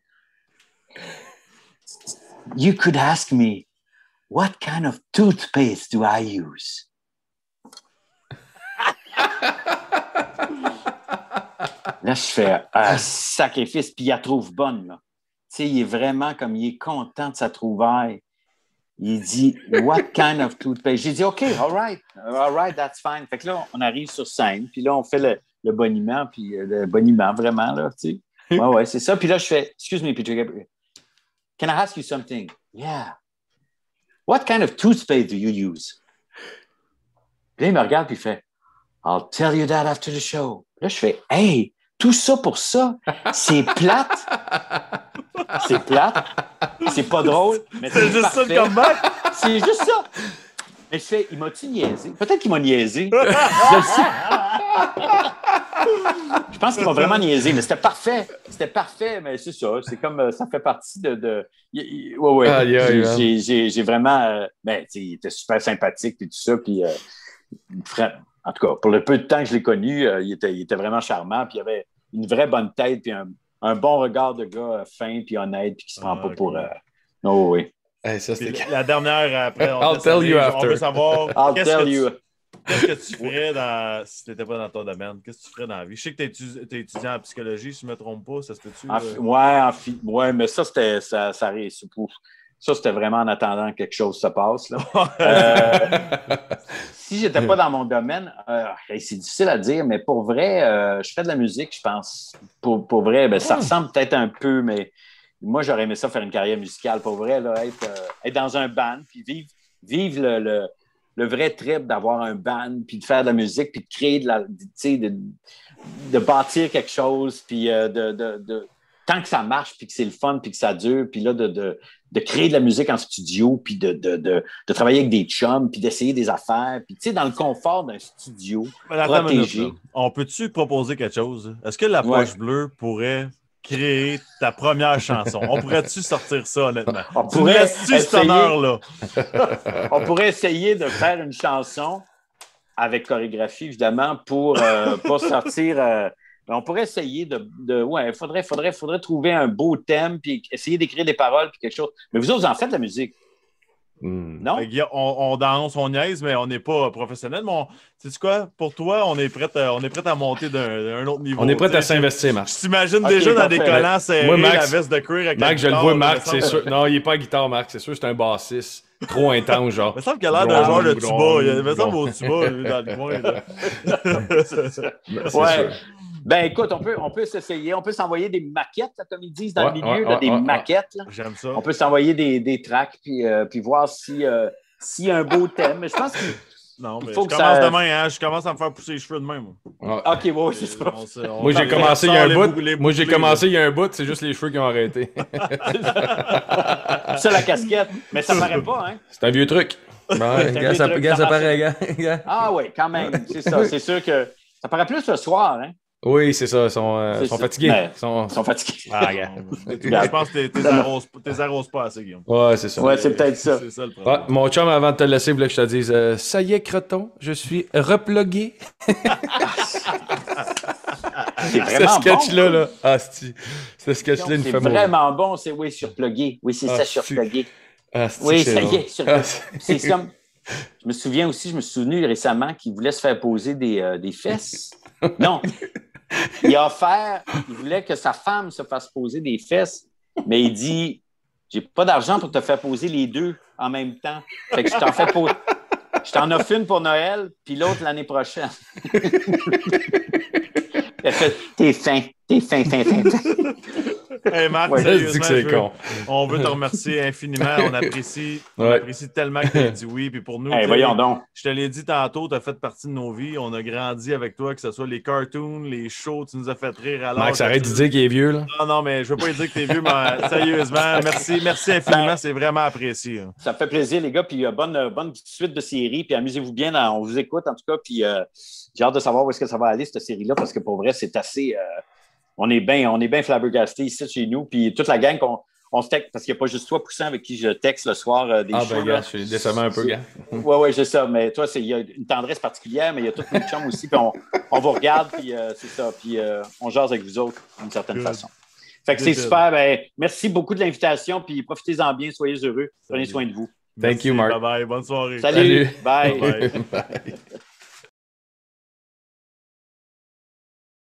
You could ask me, what kind of toothpaste do I use? Là, je fais un sacrifice, puis il la trouve bonne, là. Tu sais, il est vraiment comme, il est content de sa trouvaille. Il dit, what kind of toothpaste? J'ai dit, OK, all right, all right, that's fine. Fait que là, on arrive sur scène, puis là, on fait le, le boniment, puis le boniment, vraiment, là, tu sais. Ouais, ouais, c'est ça. Puis là, je fais, excuse me, Peter Gabriel, can I ask you something? Yeah. What kind of toothpaste do you use? Puis là, il me regarde, puis il fait, I'll tell you that after the show. Là, je fais, hey, tout ça pour ça, c'est plate. C'est plate. C'est pas drôle, mais c'est, C'est juste parfait. ça le comeback. C'est juste ça. Mais je fais, il m'a-tu niaisé? Peut-être qu'il m'a niaisé. Je le sais. Je pense qu'il m'a vraiment niaisé, mais c'était parfait. C'était parfait, mais c'est ça. C'est comme, ça fait partie de... de... Ouais, ouais. Ah, yeah, j'ai, yeah. j'ai, j'ai, j'ai vraiment... Euh, ben, tu sais, il était super sympathique et tout ça, puis... Euh, en tout cas, pour le peu de temps que je l'ai connu, euh, il, était, il était vraiment charmant, puis il avait une vraie bonne tête, puis un, un bon regard de gars euh, fin, puis honnête, puis qui se prend Ah, pas okay. pour... Euh... Oh oui. Hey, ça, Puis c'était... la dernière, après, on, I'll laisse tell aller, you on after. veut savoir I'll qu'est-ce tell que, you. tu, qu'est-ce que tu ferais dans, si tu n'étais pas dans ton domaine. Qu'est-ce que tu ferais dans la vie? Je sais que tu es étudiant en psychologie, si je ne me trompe pas, ça se peut-tu? En, euh? ouais, en fi... ouais, mais ça, c'était ça, ça, ça, ça, c'était vraiment en attendant que quelque chose se passe. Là. euh, si j'étais pas dans mon domaine, euh, c'est difficile à dire, mais pour vrai, euh, je fais de la musique, je pense. Pour, pour vrai, ben, ça ressemble peut-être un peu, mais moi, j'aurais aimé ça faire une carrière musicale. Pour vrai, là, être, euh, être dans un band, puis vivre, vivre le, le, le vrai trip d'avoir un band, puis de faire de la musique, puis de créer de la... Tu sais, de, de bâtir quelque chose, puis euh, de... de, de tant que ça marche, puis que c'est le fun, puis que ça dure, puis là, de, de, de créer de la musique en studio, puis de, de, de, de travailler avec des chums, puis d'essayer des affaires, puis tu sais, dans le confort d'un studio, attends protégé. Minute, on peut-tu proposer quelque chose? Est-ce que la Ouais. Poche Bleue pourrait créer ta première chanson? On pourrait-tu sortir ça, honnêtement? On Tu pourrait laisses-tu cet essayer- honneur-là? On pourrait essayer de faire une chanson avec chorégraphie, évidemment, pour, euh, pour sortir. euh, on pourrait essayer de. de ouais, il faudrait, faudrait, faudrait trouver un beau thème, puis essayer d'écrire des paroles, puis quelque chose. Mais vous autres, vous en faites de la musique, Hmm. non? Fait que, on, on danse, on niaise, mais on n'est pas professionnel. Mais on- sais-tu quoi? Pour toi, on est prêt à, on est prêt à monter d'un d'un autre niveau. On est prêt à Tu sais, s'investir, Marc. Je t'imagine Ok, déjà dans des parfait. collants serrés, Moi, Max- la veste de cuir avec Marc, la je le guitare, vois, là, Marc, me c'est semble- sûr. Non, il n'est pas à guitare, Marc, c'est sûr, c'est un bassiste. Trop intense, genre. Il me semble qu'il a l'air d'un joueur de tuba. Il me semble au tuba, lui, dans le coin. Là. C'est Ouais. sûr. Ben écoute, on peut, on peut s'essayer, on peut s'envoyer des maquettes, là, comme ils disent dans Ouais, le milieu, ouais, là, ouais, des ouais, maquettes. Là. J'aime ça. On peut s'envoyer des, des tracks, puis, euh, puis voir si, euh, s'il y a un beau thème. Mais je pense que. Non, mais faut je que commence ça- demain, hein. Je commence à me faire pousser les cheveux de même. Ouais. OK, ouais, ouais, c'est ça. On se- on Moi, j'ai parle- commencé il y a sort un les bout. boucles- les Moi, j'ai bouclés, commencé il y a un bout, c'est juste les cheveux qui ont arrêté. Ça, la casquette. Mais ça paraît pas, hein? C'est un vieux truc. Ouais, un gars, vieux ça, truc, gars, ça ça marche. paraît, gars. gars. Ah oui, quand même. C'est ça. C'est sûr que ça paraît plus le soir, hein? Oui, c'est ça, ils sont, euh, C'est sont ça. fatigués. Ouais. Ils sont... Ils sont fatigués. Ah, gars. Je pense que t'es arroses, t'es arroses pas assez, Guillaume. Ouais, c'est ça. Ouais, c'est peut-être ça. C'est ça le Ouais, problème. mon chum, avant de te laisser, voulait que je te dise euh, ça y est, croton, je suis replugué. C'est Ce vraiment bon. sketch-là, là. Ah, c'est ce sketch-là, il me C'est fait mourir. vraiment bon. C'est oui, surplugué. Oui, c'est Ah, ça, c'est- surplugué. Ah, c'est- Oui, c'est ça y drôle. est, surplugué. Ah, c'est- C'est comme. Je me souviens aussi, je me suis souvenu récemment qu'il voulait se faire poser des, euh, des fesses. Non. Il a offert, il voulait que sa femme se fasse poser des fesses, mais il dit j'ai pas d'argent pour te faire poser les deux en même temps. Fait que je t'en fais poser. Je t'en offre une pour Noël, puis l'autre l'année prochaine. Il a fait t'es fin, t'es fin, fin, fin, fin. Hey Marc, Ouais, Ça, je dis sérieusement, que c'est je veux- con. on veut te remercier infiniment. On apprécie, on Ouais. apprécie tellement que tu aies dit oui. Puis pour nous, Hey, tu sais, voyons donc. je te l'ai dit tantôt, tu as fait partie de nos vies. On a grandi avec toi, que ce soit les cartoons, les shows, tu nous as fait rire à l'âge Max, arrête de adulte. dire qu'il est vieux, là. Non, non, mais je veux pas lui dire que t'es vieux, mais sérieusement, merci, merci infiniment, Ben, c'est vraiment apprécié. hein. Ça me fait plaisir, les gars. Puis euh, bonne, euh, bonne suite de série. Puis amusez-vous bien. dans- on vous écoute, en tout cas. Puis euh, j'ai hâte de savoir où est-ce que ça va aller, cette série-là, parce que pour vrai, c'est assez. euh, on est bien on est bien flabbergastés ici chez nous. Puis toute la gang, qu'on, on se texte, parce qu'il n'y a pas juste toi, Poussin, avec qui je texte le soir euh, des Ah, shows. ben, là. gars, je suis décevant un peu, gars. Oui, oui, c'est ça. Mais toi, c'est- il y a une tendresse particulière, mais il y a tous mes chums aussi. Puis on, on vous regarde, puis euh, c'est ça. Puis euh, on jase avec vous autres d'une certaine Good. façon. Fait que c'est Good. super. Ben, merci beaucoup de l'invitation. Puis profitez-en bien. Soyez heureux. Prenez Salut. soin de vous. Thank you, Mark. Bye bye, bonne soirée. Salut. Salut. Bye. Bye. Bye.